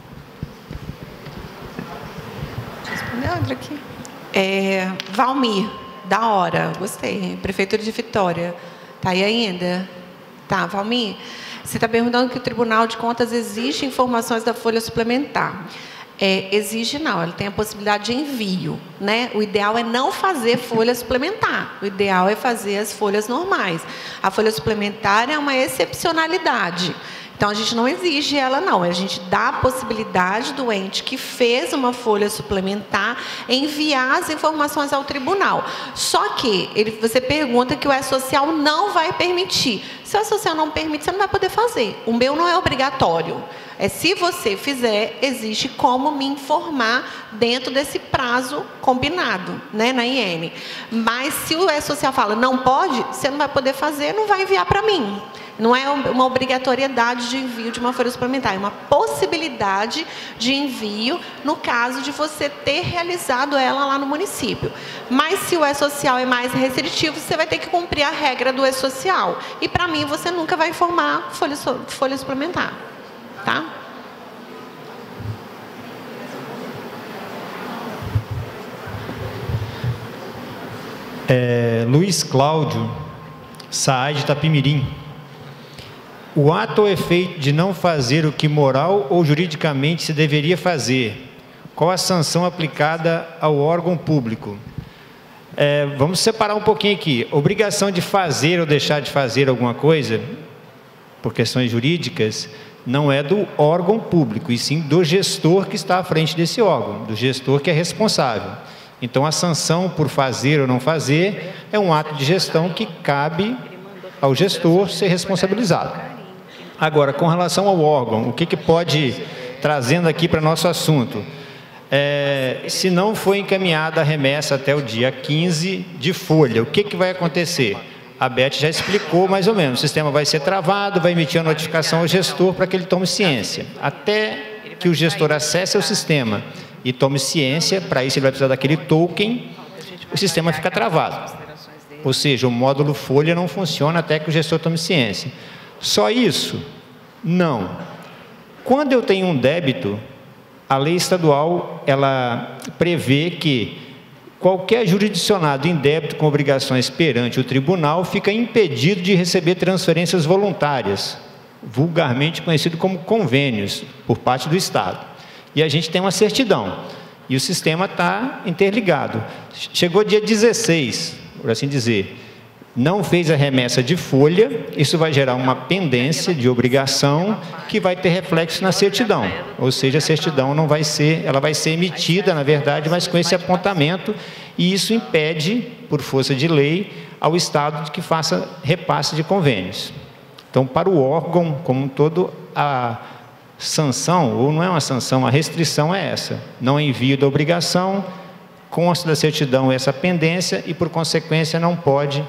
Deixa eu responder outra aqui. É, Valmir, da hora, gostei. Prefeitura de Vitória. Está aí ainda? Tá, Valmir. Você está perguntando que o Tribunal de Contas exige informações da folha suplementar. É, exige não, ele tem a possibilidade de envio, né? O ideal é não fazer folha suplementar, o ideal é fazer as folhas normais. A folha suplementar é uma excepcionalidade. Então, a gente não exige ela, não. A gente dá a possibilidade do ente que fez uma folha suplementar enviar as informações ao tribunal. Só que ele, você pergunta que o E-Social não vai permitir. Se o E-Social não permite, você não vai poder fazer. O meu não é obrigatório. É, se você fizer, existe como me informar dentro desse prazo combinado, né, na I N. Mas se o E-Social fala, não pode, você não vai poder fazer, não vai enviar para mim. Não é uma obrigatoriedade de envio de uma folha suplementar, é uma possibilidade de envio no caso de você ter realizado ela lá no município. Mas se o E-Social é mais restritivo, você vai ter que cumprir a regra do E-Social. E para mim, você nunca vai informar folha, folha suplementar. Tá? É, Luiz Cláudio Saad de Itapimirim. O ato ou efeito de não fazer o que moral ou juridicamente se deveria fazer, qual a sanção aplicada ao órgão público? É, vamos separar um pouquinho aqui. Obrigação de fazer ou deixar de fazer alguma coisa, por questões jurídicas, não é do órgão público, e sim do gestor que está à frente desse órgão, do gestor que é responsável. Então, a sanção por fazer ou não fazer é um ato de gestão que cabe ao gestor ser responsabilizado. Agora, com relação ao órgão, o que, que pode, trazendo aqui para nosso assunto, é, se não foi encaminhada a remessa até o dia quinze de folha, o que, que vai acontecer? A Beth já explicou mais ou menos, o sistema vai ser travado, vai emitir a notificação ao gestor para que ele tome ciência. Até que o gestor acesse o sistema e tome ciência, para isso ele vai precisar daquele token, o sistema fica travado. Ou seja, o módulo folha não funciona até que o gestor tome ciência. Só isso? Não. Quando eu tenho um débito, a lei estadual ela prevê que qualquer jurisdicionado em débito com obrigações perante o tribunal fica impedido de receber transferências voluntárias, vulgarmente conhecido como convênios, por parte do Estado. E a gente tem uma certidão, e o sistema está interligado. Chegou dia dezesseis, por assim dizer, não fez a remessa de folha, isso vai gerar uma pendência de obrigação que vai ter reflexo na certidão. Ou seja, a certidão não vai ser, ela vai ser emitida, na verdade, mas com esse apontamento, e isso impede, por força de lei, ao Estado de que faça repasse de convênios. Então, para o órgão como um todo, a sanção, ou não é uma sanção, a restrição é essa. Não envio da obrigação, consta da certidão essa pendência e, por consequência, não pode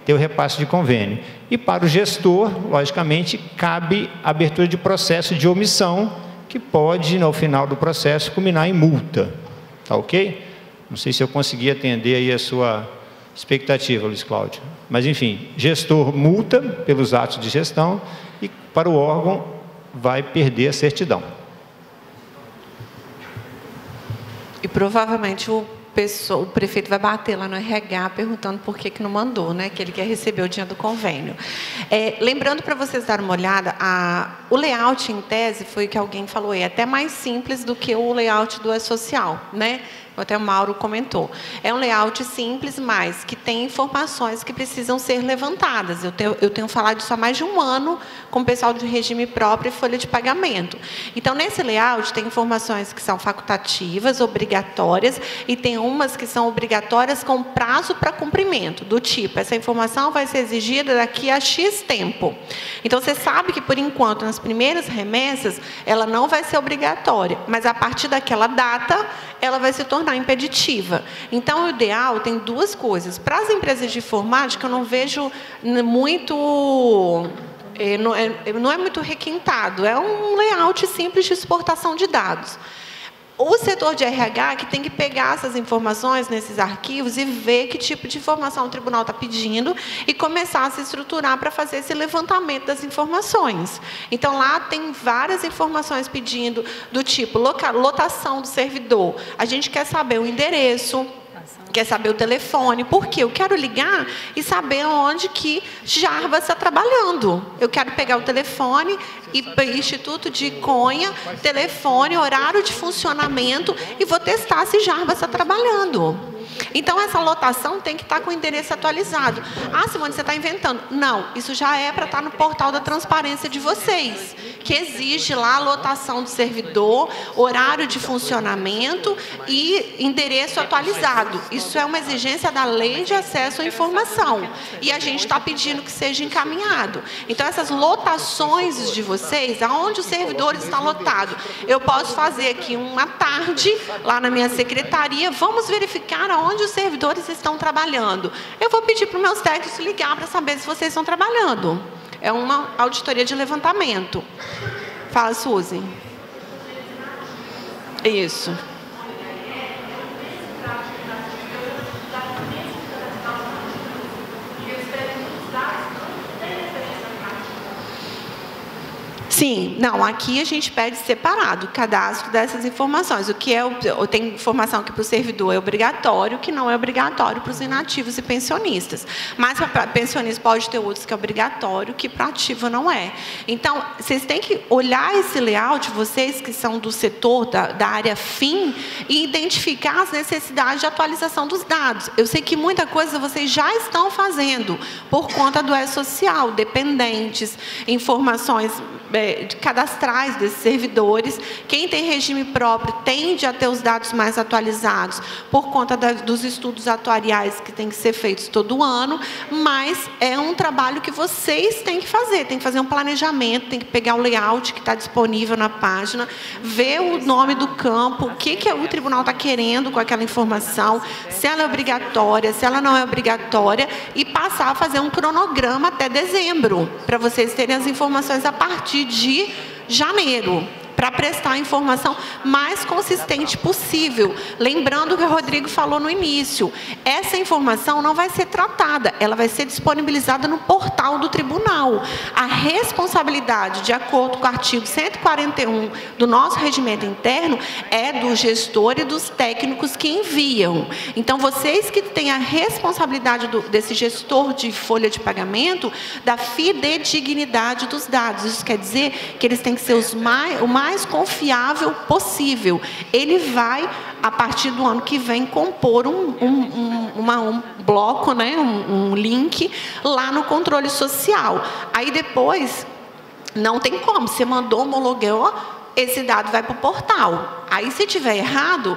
ter o repasse de convênio. E para o gestor, logicamente, cabe a abertura de processo de omissão, que pode, no final do processo, culminar em multa. Tá ok? Não sei se eu consegui atender aí a sua expectativa, Luiz Cláudio. Mas, enfim, gestor multa pelos atos de gestão e, para o órgão, vai perder a certidão. E provavelmente o, pessoa, o prefeito vai bater lá no R H perguntando por que, que não mandou, né? Que ele quer receber o dinheiro do convênio. É, lembrando para vocês darem uma olhada, a, o layout em tese foi o que alguém falou, é até mais simples do que o layout do E-Social, né? Até o Mauro comentou. É um layout simples, mas que tem informações que precisam ser levantadas. Eu tenho, eu tenho falado isso há mais de um ano com o pessoal de regime próprio e folha de pagamento. Então, nesse layout, tem informações que são facultativas, obrigatórias, e tem umas que são obrigatórias com prazo para cumprimento, do tipo, essa informação vai ser exigida daqui a X tempo. Então, você sabe que, por enquanto, nas primeiras remessas, ela não vai ser obrigatória, mas a partir daquela data, ela vai se tornar impeditiva. Então, o ideal tem duas coisas. Para as empresas de informática, eu não vejo muito... É, não, é, não é muito requintado. É um layout simples de exportação de dados. O setor de R H que tem que pegar essas informações nesses arquivos e ver que tipo de informação o tribunal está pedindo e começar a se estruturar para fazer esse levantamento das informações. Então, lá tem várias informações pedindo do tipo loca, lotação do servidor. A gente quer saber o endereço, quer saber o telefone, porque eu quero ligar e saber onde que Jarbas está trabalhando. Eu quero pegar o telefone, e Instituto de Conha, telefone, horário de funcionamento, e vou testar se Jarbas está trabalhando. Então, essa lotação tem que estar com o endereço atualizado. Ah, Simone, você está inventando. Não, isso já é para estar no portal da transparência de vocês, que exige lá a lotação do servidor, horário de funcionamento e endereço atualizado. Isso é uma exigência da Lei de Acesso à Informação. E a gente está pedindo que seja encaminhado. Então, essas lotações de vocês, aonde o servidor está lotado, eu posso fazer aqui uma tarde, lá na minha secretaria, vamos verificar aonde onde os servidores estão trabalhando. Eu vou pedir para os meus técnicos ligar para saber se vocês estão trabalhando. É uma auditoria de levantamento. Fala, Suzy. Isso. Sim, não, aqui a gente pede separado o cadastro dessas informações. O que é, tem informação que para o servidor é obrigatório, que não é obrigatório para os inativos e pensionistas. Mas para pensionista pode ter outros que é obrigatório, que para ativo não é. Então, vocês têm que olhar esse layout, vocês que são do setor, da, da área fim, e identificar as necessidades de atualização dos dados. Eu sei que muita coisa vocês já estão fazendo, por conta do E-Social, dependentes, informações é, cadastrais desses servidores. Quem tem regime próprio tende a ter os dados mais atualizados por conta da, dos estudos atuariais que têm que ser feitos todo ano, mas é um trabalho que vocês têm que fazer, tem que fazer um planejamento, tem que pegar o layout que está disponível na página, ver o nome do campo, o que, que o tribunal está querendo com aquela informação, se ela é obrigatória, se ela não é obrigatória, e passar a fazer um cronograma até dezembro, para vocês terem as informações a partir de janeiro, para prestar a informação mais consistente possível. Lembrando o que o Rodrigo falou no início, essa informação não vai ser tratada, ela vai ser disponibilizada no portal do tribunal. A responsabilidade, de acordo com o artigo cento e quarenta e um do nosso regimento interno, é do gestor e dos técnicos que enviam. Então, vocês que têm a responsabilidade do, desse gestor de folha de pagamento, da fidedignidade dos dados. Isso quer dizer que eles têm que ser os mais, o mais mais confiável possível. Ele vai, a partir do ano que vem, compor um, um, um, uma, um bloco, né, um, um link lá no controle social. Aí depois, não tem como, você mandou, homologou, esse dado vai para o portal. Aí, se tiver errado,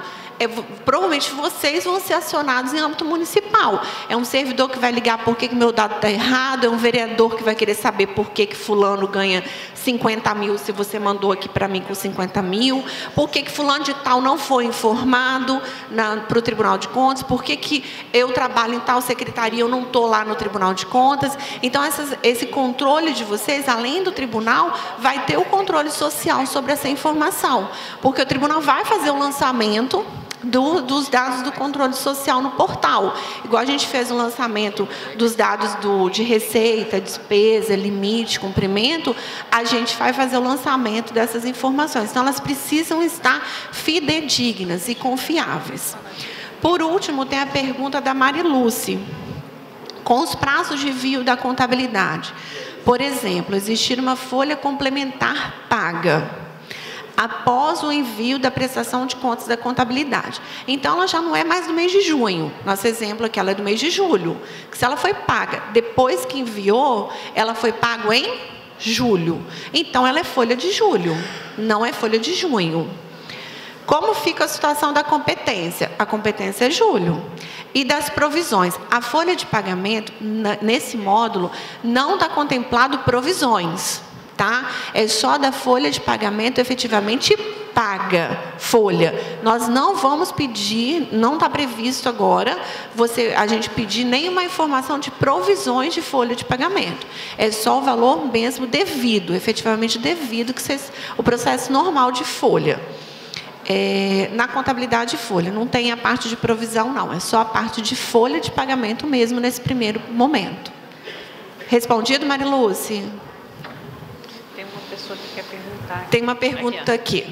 é, provavelmente vocês vão ser acionados em âmbito municipal. É um servidor que vai ligar por que, que meu dado está errado, é um vereador que vai querer saber por que, que fulano ganha cinquenta mil se você mandou aqui para mim com cinquenta mil, por que, que fulano de tal não foi informado para o Tribunal de Contas, por que, que eu trabalho em tal secretaria, eu não estou lá no Tribunal de Contas. Então, essas, esse controle de vocês, além do tribunal, vai ter o controle social sobre essa informação, porque o tribunal vai fazer o lançamento Do, dos dados do controle social no portal. Igual a gente fez o lançamento dos dados do, de receita, despesa, limite, cumprimento, a gente vai fazer o lançamento dessas informações. Então, elas precisam estar fidedignas e confiáveis. Por último, tem a pergunta da Marilúcia. Com os prazos de envio da contabilidade, por exemplo, existir uma folha complementar paga após o envio da prestação de contas da contabilidade. Então, ela já não é mais do mês de junho. Nosso exemplo aqui, ela é do mês de julho. Que se ela foi paga depois que enviou, ela foi paga em julho. Então, ela é folha de julho, não é folha de junho. Como fica a situação da competência? A competência é julho. E das provisões. A folha de pagamento, nesse módulo, não está contemplado provisões. Tá? É só da folha de pagamento efetivamente paga, folha. Nós não vamos pedir, não está previsto agora, você, a gente pedir nenhuma informação de provisões de folha de pagamento. É só o valor mesmo devido, efetivamente devido, que vocês, o processo normal de folha. É, na contabilidade de folha, não tem a parte de provisão, não. É só a parte de folha de pagamento mesmo nesse primeiro momento. Respondido, Marilúcia? Pessoa que quer perguntar. Tem uma pergunta aqui.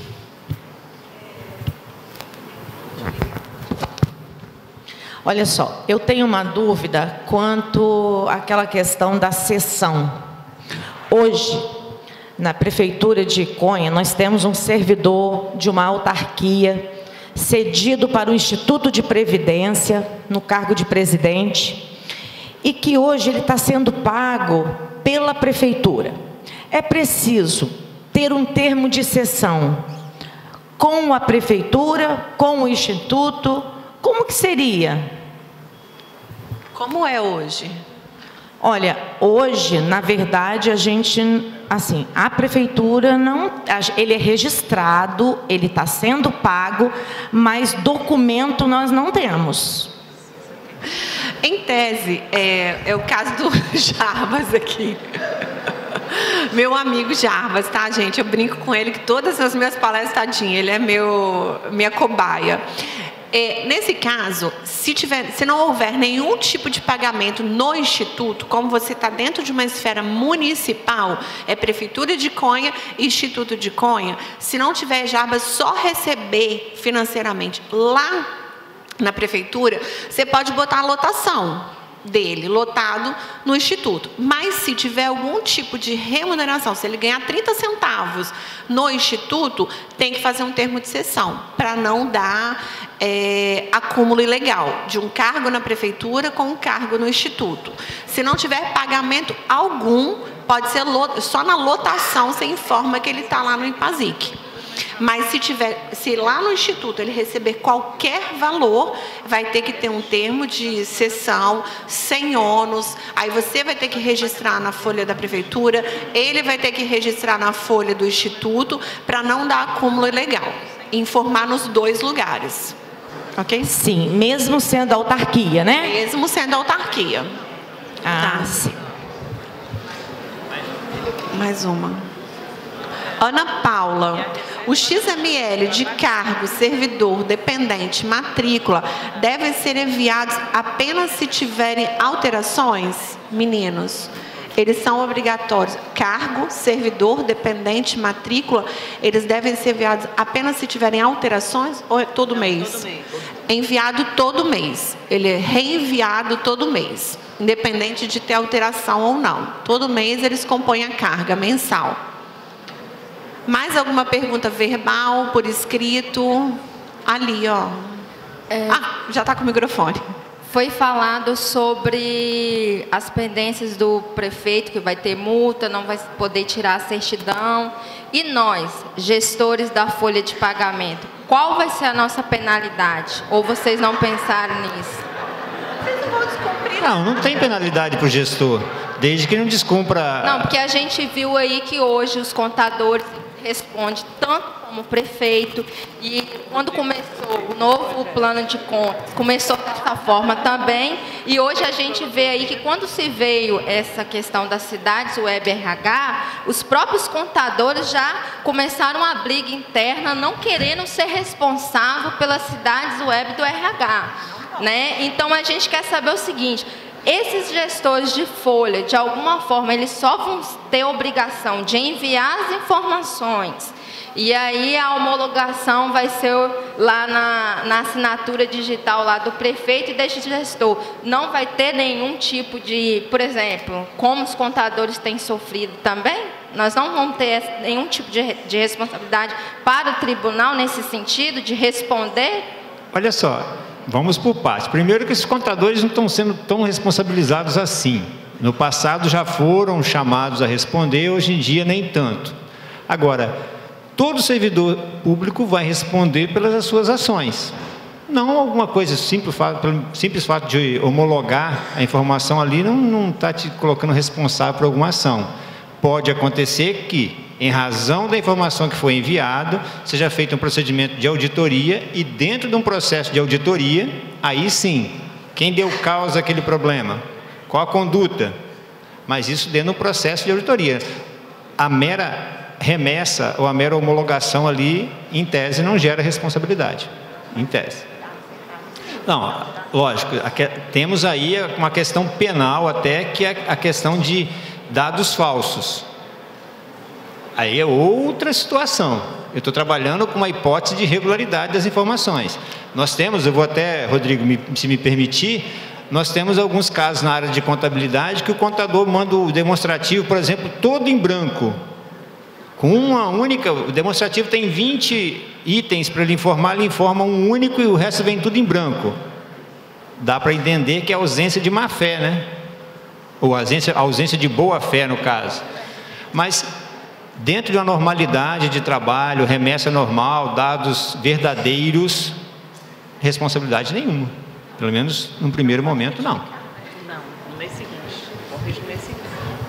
Olha só, eu tenho uma dúvida quanto àquela questão da cessão. Hoje, na Prefeitura de Iconha, nós temos um servidor de uma autarquia cedido para o Instituto de Previdência, no cargo de presidente, e que hoje ele está sendo pago pela Prefeitura. É preciso ter um termo de cessão com a Prefeitura, com o Instituto. Como que seria? Como é hoje? Olha, hoje, na verdade, a gente, assim, a Prefeitura não, ele é registrado, ele está sendo pago, mas documento nós não temos. Em tese, é, é o caso do Jarbas aqui. Meu amigo Jarbas, tá, gente? Eu brinco com ele que todas as minhas palestras, tadinho, ele é meu, minha cobaia. É, nesse caso, se, tiver, se não houver nenhum tipo de pagamento no Instituto, como você está dentro de uma esfera municipal, é Prefeitura de Iconha, Instituto de Iconha, se não tiver Jarbas, só receber financeiramente lá na Prefeitura, você pode botar a lotação dele, lotado no Instituto. Mas se tiver algum tipo de remuneração, se ele ganhar trinta centavos no Instituto, tem que fazer um termo de cessão, para não dar é, acúmulo ilegal de um cargo na Prefeitura com um cargo no Instituto. Se não tiver pagamento algum, pode ser só na lotação, você informa que ele está lá no IPASIC. Mas se, tiver, se lá no Instituto ele receber qualquer valor, vai ter que ter um termo de cessão, sem ônus, aí você vai ter que registrar na folha da Prefeitura, ele vai ter que registrar na folha do Instituto, para não dar acúmulo ilegal. Informar nos dois lugares. Ok? Sim, mesmo sendo autarquia, né? Mesmo sendo autarquia. Ah, tá. Sim. Mais uma. Ana Paula, o X M L de cargo, servidor, dependente, matrícula, devem ser enviados apenas se tiverem alterações? Meninos, eles são obrigatórios. Cargo, servidor, dependente, matrícula, eles devem ser enviados apenas se tiverem alterações ou é todo mês? Todo mês. Enviado todo mês. Ele é reenviado todo mês, independente de ter alteração ou não. Todo mês eles compõem a carga mensal. Mais alguma pergunta verbal, por escrito? Ali, ó. É, ah, já está com o microfone. Foi falado sobre as pendências do prefeito, que vai ter multa, não vai poder tirar a certidão. E nós, gestores da folha de pagamento, qual vai ser a nossa penalidade? Ou vocês não pensaram nisso? Vocês não vão descumprir. Não, não tem penalidade para o gestor, desde que não descumpra... Não, porque a gente viu aí que hoje os contadores respondem tanto como o prefeito, e quando começou o novo plano de contas, começou dessa forma também, e hoje a gente vê aí que quando se veio essa questão das cidades web R H, os próprios contadores já começaram a briga interna, não querendo ser responsável pelas cidades web do R H, né? Então a gente quer saber o seguinte: esses gestores de folha, de alguma forma, eles só vão ter obrigação de enviar as informações, e aí a homologação vai ser lá na, na assinatura digital lá do prefeito e deste gestor. Não vai ter nenhum tipo de, por exemplo, como os contadores têm sofrido também, nós não vamos ter nenhum tipo de, de responsabilidade para o tribunal nesse sentido, de responder? Olha só, vamos por partes. Primeiro que esses contadores não estão sendo tão responsabilizados assim. No passado já foram chamados a responder, hoje em dia nem tanto. Agora, todo servidor público vai responder pelas suas ações. Não alguma coisa simples, pelo simples fato de homologar a informação ali, não está te colocando responsável por alguma ação. Pode acontecer que, em razão da informação que foi enviada, seja feito um procedimento de auditoria, e dentro de um processo de auditoria, aí sim, quem deu causa àquele problema? Qual a conduta? Mas isso dentro do processo de auditoria. A mera remessa ou a mera homologação ali, em tese, não gera responsabilidade. Em tese. Não, lógico, temos aí uma questão penal até, que é a questão de dados falsos. Aí é outra situação. Eu estou trabalhando com uma hipótese de irregularidade das informações. Nós temos, eu vou até, Rodrigo, me, se me permitir, nós temos alguns casos na área de contabilidade que o contador manda o demonstrativo, por exemplo, todo em branco. Com uma única, o demonstrativo tem vinte itens para ele informar, ele informa um único e o resto vem tudo em branco. Dá para entender que é ausência de má fé, né? Ou ausência, ausência de boa fé, no caso. Mas, dentro de uma normalidade de trabalho, remessa normal, dados verdadeiros, responsabilidade nenhuma. Pelo menos, no primeiro momento, não. Não, no mês seguinte. Corrijo no mês seguinte.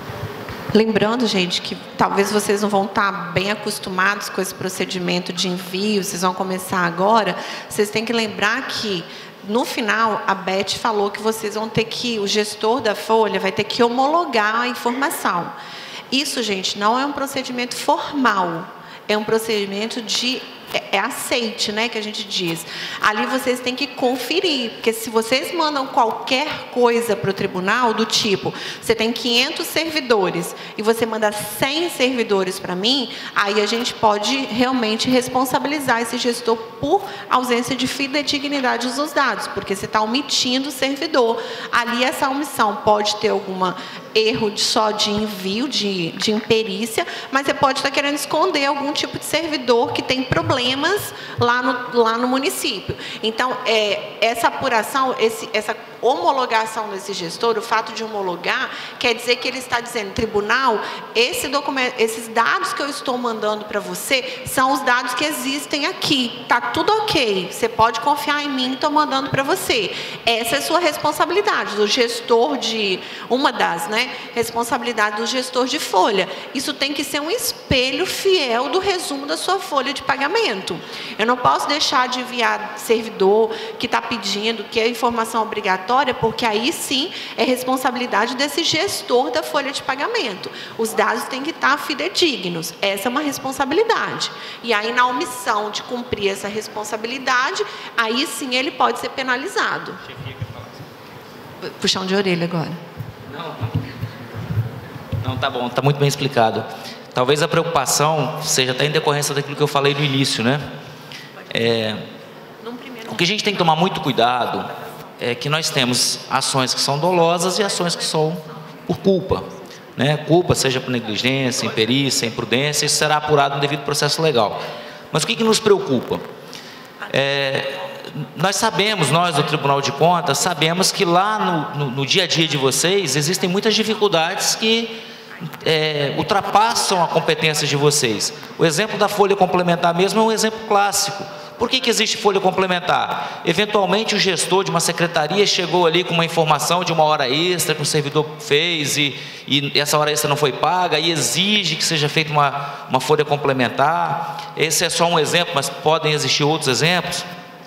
Lembrando, gente, que talvez vocês não vão estar bem acostumados com esse procedimento de envio, vocês vão começar agora, vocês têm que lembrar que, no final, a Beth falou que vocês vão ter que, o gestor da folha vai ter que homologar a informação. Isso, gente, não é um procedimento formal, é um procedimento de... é aceite, né, que a gente diz. Ali vocês têm que conferir, porque se vocês mandam qualquer coisa para o tribunal, do tipo, você tem quinhentos servidores e você manda cem servidores para mim, aí a gente pode realmente responsabilizar esse gestor por ausência de fidedignidade dos dados, porque você está omitindo o servidor. Ali essa omissão pode ter alguma erro de, só de envio, de, de imperícia, mas você pode estar querendo esconder algum tipo de servidor que tem problemas lá no, lá no município. Então, é, essa apuração, esse, essa homologação desse gestor, o fato de homologar, quer dizer que ele está dizendo, tribunal, esse documento, esses dados que eu estou mandando para você, são os dados que existem aqui. Está tudo ok, você pode confiar em mim, estou mandando para você. Essa é a sua responsabilidade, do gestor de, uma das, né, responsabilidade do gestor de folha. Isso tem que ser um espelho fiel do resumo da sua folha de pagamento. Eu não posso deixar de enviar servidor que está pedindo, que é informação obrigatória, porque aí sim é responsabilidade desse gestor da folha de pagamento. Os dados têm que estar fidedignos. Essa é uma responsabilidade. E aí, na omissão de cumprir essa responsabilidade, aí sim ele pode ser penalizado. Puxão de orelha agora. Não. Não, tá bom, tá muito bem explicado. Talvez a preocupação seja até em decorrência daquilo que eu falei no início, né? É, o que a gente tem que tomar muito cuidado é que nós temos ações que são dolosas e ações que são por culpa, né? Culpa, seja por negligência, imperícia, imprudência, isso será apurado no devido processo legal. Mas o que que nos preocupa? É, nós sabemos, nós do Tribunal de Contas, sabemos que lá no, no, no dia a dia de vocês existem muitas dificuldades que é, ultrapassam a competência de vocês. O exemplo da folha complementar mesmo é um exemplo clássico. Por que que existe folha complementar? Eventualmente o gestor de uma secretaria chegou ali com uma informação de uma hora extra que o servidor fez e, e essa hora extra não foi paga e exige que seja feita uma, uma folha complementar. Esse é só um exemplo, mas podem existir outros exemplos.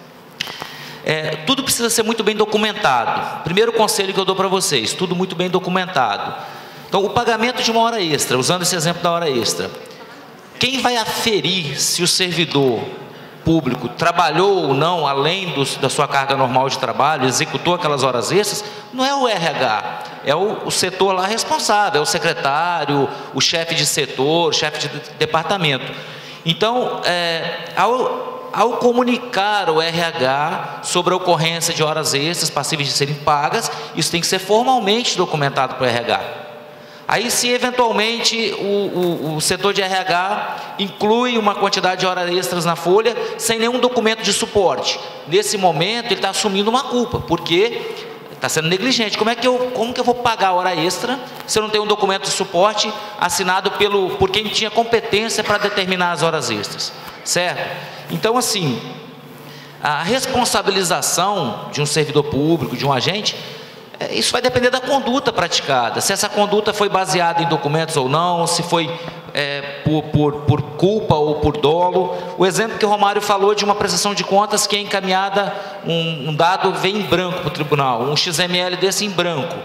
É, tudo precisa ser muito bem documentado. Primeiro conselho que eu dou para vocês, tudo muito bem documentado. Então, o pagamento de uma hora extra, usando esse exemplo da hora extra, quem vai aferir se o servidor público trabalhou ou não além do, da sua carga normal de trabalho, executou aquelas horas extras, não é o R H, é o, o setor lá responsável, é o secretário, o chefe de setor, o chefe de departamento. Então, é, ao, ao comunicar o R H sobre a ocorrência de horas extras passíveis de serem pagas, isso tem que ser formalmente documentado para o R H. Aí, se eventualmente o, o, o setor de R H inclui uma quantidade de horas extras na folha, sem nenhum documento de suporte, nesse momento ele está assumindo uma culpa, porque está sendo negligente. Como é que eu, como que eu vou pagar a hora extra se eu não tenho um documento de suporte assinado pelo, por quem tinha competência para determinar as horas extras, certo? Então, assim, a responsabilização de um servidor público, de um agente, isso vai depender da conduta praticada, se essa conduta foi baseada em documentos ou não, se foi é, por, por, por culpa ou por dolo. O exemplo que o Romário falou de uma prestação de contas que é encaminhada, um, um dado vem em branco para o tribunal, um X M L desse em branco.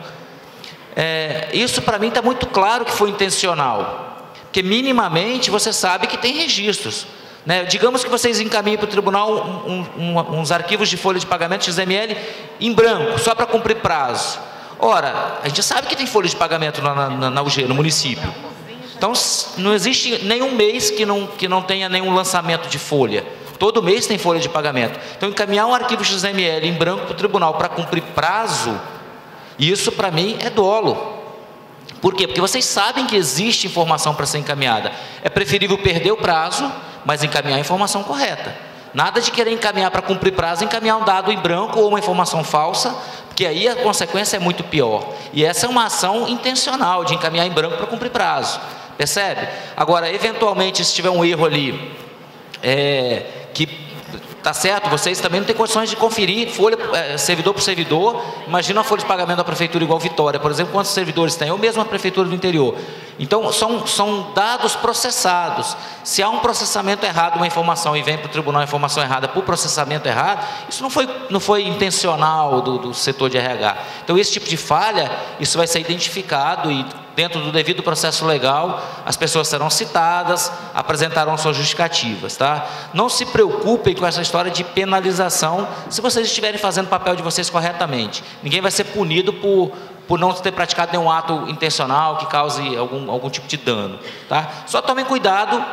É, isso para mim está muito claro que foi intencional, porque minimamente você sabe que tem registros. Né? Digamos que vocês encaminhem para o tribunal um, um, uns arquivos de folha de pagamento X M L em branco, só para cumprir prazo. Ora, a gente sabe que tem folha de pagamento na, na, na U G, no município. Então, não existe nenhum mês que não, que não tenha nenhum lançamento de folha. Todo mês tem folha de pagamento. Então, encaminhar um arquivo X M L em branco para o tribunal para cumprir prazo, isso para mim é dolo. Por quê? Porque vocês sabem que existe informação para ser encaminhada. É preferível perder o prazo, mas encaminhar a informação correta. Nada de querer encaminhar para cumprir prazo, encaminhar um dado em branco ou uma informação falsa, porque aí a consequência é muito pior. E essa é uma ação intencional de encaminhar em branco para cumprir prazo. Percebe? Agora, eventualmente, se tiver um erro ali, é, que tá certo, vocês também não têm condições de conferir folha, é, servidor por servidor. Imagina uma folha de pagamento da prefeitura igual Vitória, por exemplo, quantos servidores tem? Ou mesmo a prefeitura do interior. Então, são, são dados processados. Se há um processamento errado, uma informação, e vem para o tribunal a informação errada por processamento errado, isso não foi, não foi intencional do, do setor de R H. Então, esse tipo de falha, isso vai ser identificado e, dentro do devido processo legal, as pessoas serão citadas, apresentarão suas justificativas, tá? Não se preocupem com essa história de penalização se vocês estiverem fazendo o papel de vocês corretamente. Ninguém vai ser punido por, por não ter praticado nenhum ato intencional que cause algum, algum tipo de dano, tá? Só tomem cuidado,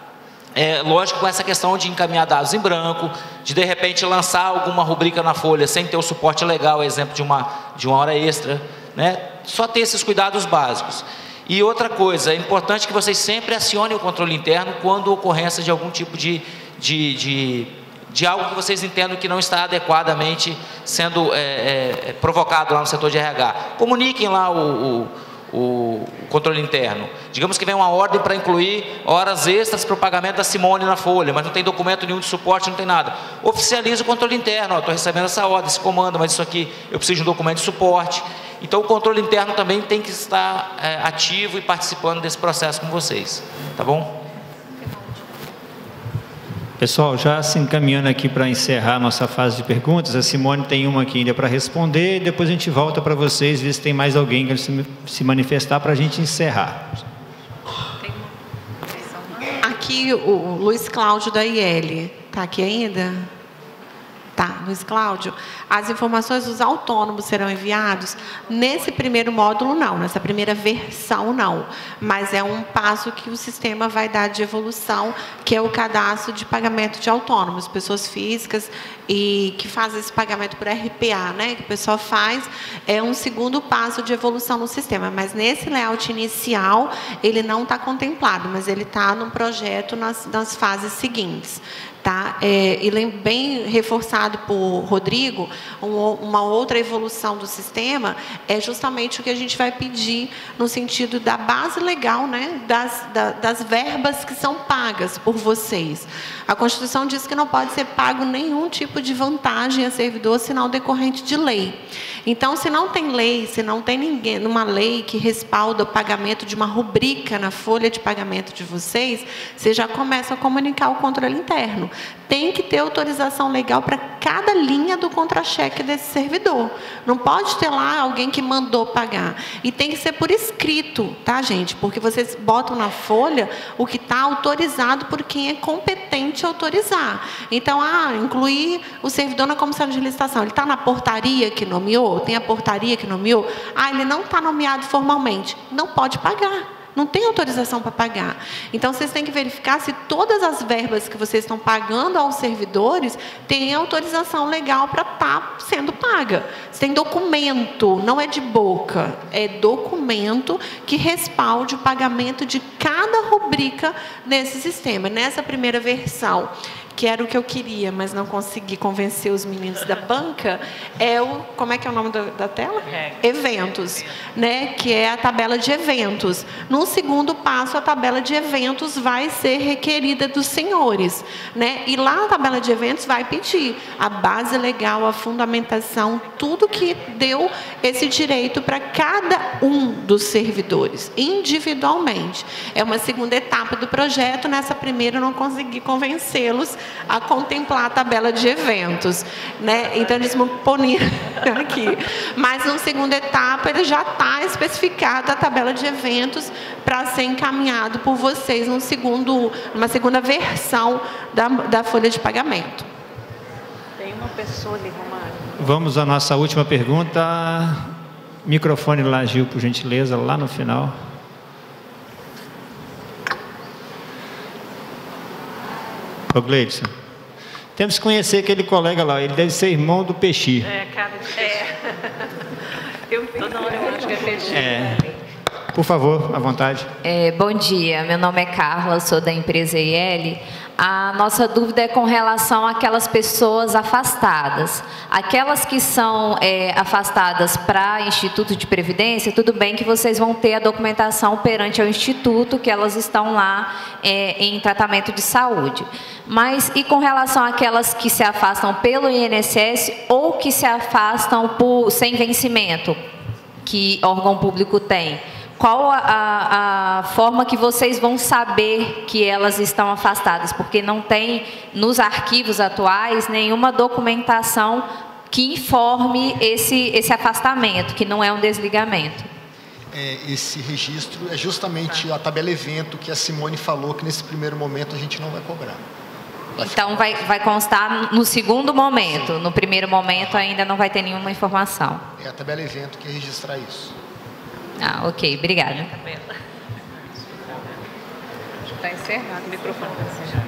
é, lógico, com essa questão de encaminhar dados em branco, de de repente lançar alguma rubrica na folha sem ter o suporte legal, exemplo de uma, de uma hora extra, né? Só ter esses cuidados básicos. E outra coisa, é importante que vocês sempre acionem o controle interno quando ocorrência de algum tipo de, de, de, de algo que vocês entendam que não está adequadamente sendo é, é, provocado lá no setor de R H. Comuniquem lá o, o, o controle interno. Digamos que vem uma ordem para incluir horas extras para o pagamento da Simone na folha, mas não tem documento nenhum de suporte, não tem nada. Oficialize o controle interno. Estou recebendo essa ordem, esse comando, mas isso aqui eu preciso de um documento de suporte. Então, o controle interno também tem que estar é, ativo e participando desse processo com vocês. Tá bom? Pessoal, já se encaminhando aqui para encerrar a nossa fase de perguntas, a Simone tem uma aqui ainda para responder, e depois a gente volta para vocês, ver se tem mais alguém que se, se manifestar para a gente encerrar. Aqui o Luiz Cláudio da I L. Está aqui ainda? Tá, Luiz Cláudio. As informações dos autônomos serão enviados? Nesse primeiro módulo, não. Nessa primeira versão, não. Mas é um passo que o sistema vai dar de evolução, que é o cadastro de pagamento de autônomos, pessoas físicas e que fazem esse pagamento por R P A, né? Que o pessoal faz. É um segundo passo de evolução no sistema. Mas nesse layout inicial, ele não está contemplado, mas ele está no projeto nas, nas fases seguintes. Tá? É, e bem reforçado comentado por Rodrigo, um, uma outra evolução do sistema é justamente o que a gente vai pedir no sentido da base legal, né, das, da, das verbas que são pagas por vocês. A Constituição diz que não pode ser pago nenhum tipo de vantagem a servidor, senão decorrente de lei. Então, se não tem lei, se não tem ninguém, uma lei que respalda o pagamento de uma rubrica na folha de pagamento de vocês, você já começa a comunicar o controle interno. Tem que ter autorização legal para cada linha do contra-cheque desse servidor. Não pode ter lá alguém que mandou pagar. E tem que ser por escrito, tá, gente? Porque vocês botam na folha o que está autorizado por quem é competente a autorizar. Então, ah, incluir o servidor na comissão de licitação. Ele está na portaria que nomeou? Tem a portaria que nomeou? Ah, ele não está nomeado formalmente. Não pode pagar. Não tem autorização para pagar. Então, vocês têm que verificar se todas as verbas que vocês estão pagando aos servidores têm autorização legal para estar sendo paga. Você tem documento, não é de boca, é documento que respalde o pagamento de cada rubrica nesse sistema. Nessa primeira versão, que era o que eu queria, mas não consegui convencer os meninos da banca, é o, como é que é o nome da, da tela? Eventos, né? Que é a tabela de eventos. No segundo passo, a tabela de eventos vai ser requerida dos senhores, né? E lá na tabela de eventos vai pedir a base legal, a fundamentação, tudo que deu esse direito para cada um dos servidores, individualmente. É uma segunda etapa do projeto. Nessa primeira, eu não consegui convencê-los a contemplar a tabela de eventos, né? Então, eles me poniam aqui. Mas, na segunda etapa, ele já está especificado a tabela de eventos para ser encaminhado por vocês num segundo, numa segunda versão da, da folha de pagamento. Tem uma pessoa ali, Romário. Vamos à nossa última pergunta. Microfone lá, Gil, por gentileza, lá no final. Ô, Gleidson, temos que conhecer aquele colega lá, ele deve ser irmão do Peixi. É, cara de Peixi. É. Eu toda hora eu acho que é Peixi. É. Por favor, à vontade. É, bom dia, meu nome é Carla, sou da empresa I L. A nossa dúvida é com relação àquelas pessoas afastadas. Aquelas que são é, afastadas para Instituto de Previdência, tudo bem que vocês vão ter a documentação perante ao Instituto, que elas estão lá é, em tratamento de saúde. Mas e com relação àquelas que se afastam pelo I N S S ou que se afastam por, sem vencimento, que órgão público tem? Qual a, a, a forma que vocês vão saber que elas estão afastadas? Porque não tem, nos arquivos atuais, nenhuma documentação que informe esse, esse afastamento, que não é um desligamento. É, esse registro é justamente a tabela evento que a Simone falou que nesse primeiro momento a gente não vai cobrar. Vai então vai, vai constar no segundo momento, no primeiro momento ainda não vai ter nenhuma informação. É a tabela evento que registrar isso. Ah, ok, obrigada. Está encerrado, o microfone está encerrado.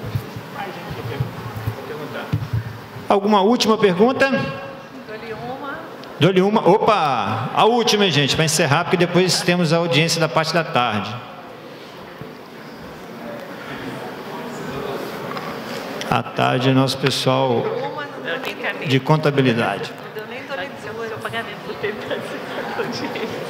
Alguma última pergunta? Dou-lhe uma. Dou-lhe uma. Opa! A última, gente, para encerrar, porque depois temos a audiência da parte da tarde. À tarde, nosso pessoal de contabilidade. Eu nem estou lhe dizendo o seu pagamento, porque ele está encerrado.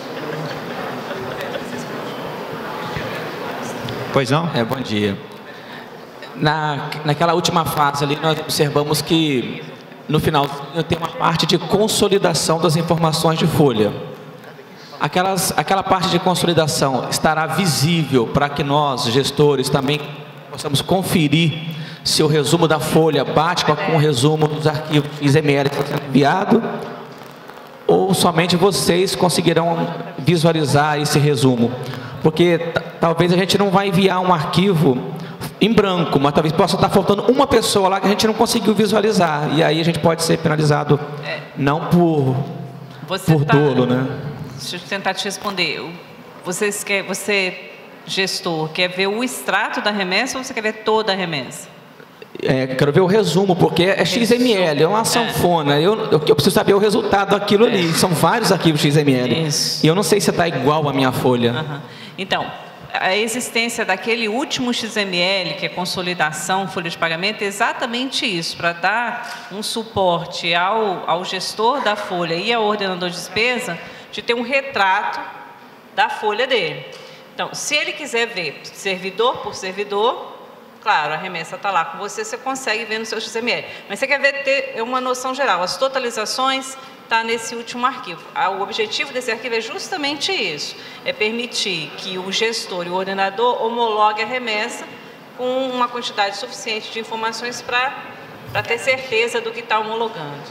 Pois não? É, bom dia. Na, naquela última fase ali, nós observamos que, no final, tem uma parte de consolidação das informações de folha. Aquelas, aquela parte de consolidação estará visível para que nós, gestores, também possamos conferir se o resumo da folha bate com o resumo dos arquivos X M L que está sendo enviado, ou somente vocês conseguirão visualizar esse resumo? Porque talvez a gente não vai enviar um arquivo em branco, mas talvez possa estar faltando uma pessoa lá que a gente não conseguiu visualizar. E aí a gente pode ser penalizado, é. não por, por tá, dolo, né? Deixa eu tentar te responder. Vocês quer, você, gestor, quer ver o extrato da remessa ou você quer ver toda a remessa? É, quero ver o resumo, porque é X M L, é uma sanfona. Eu, eu, eu preciso saber o resultado daquilo ali. São vários arquivos X M L. Isso. E eu não sei se está igual à minha folha. Uhum. Então, a existência daquele último X M L, que é consolidação, folha de pagamento, é exatamente isso, para dar um suporte ao, ao gestor da folha e ao ordenador de despesa, de ter um retrato da folha dele. Então, se ele quiser ver servidor por servidor, claro, a remessa está lá com você, você consegue ver no seu X M L. Mas você quer ver, ter uma noção geral, as totalizações está nesse último arquivo. O objetivo desse arquivo é justamente isso, é permitir que o gestor e o ordenador homologue a remessa com uma quantidade suficiente de informações para para ter certeza do que está homologando.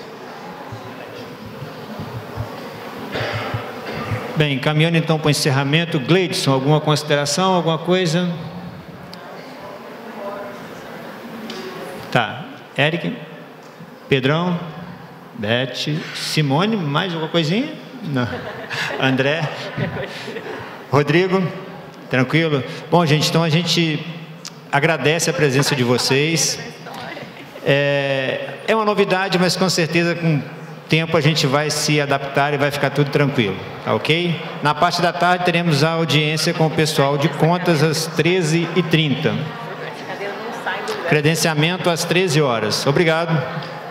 Bem, caminhando então para o encerramento, Gleidson, alguma consideração, alguma coisa? Tá, Eric, Pedrão, Beth, Simone, mais alguma coisinha? Não. André, Rodrigo, tranquilo? Bom, gente, então a gente agradece a presença de vocês. É, é uma novidade, mas com certeza com o tempo a gente vai se adaptar e vai ficar tudo tranquilo, tá ok? Na parte da tarde teremos a audiência com o pessoal de contas às treze e trinta. Credenciamento às treze horas. Obrigado.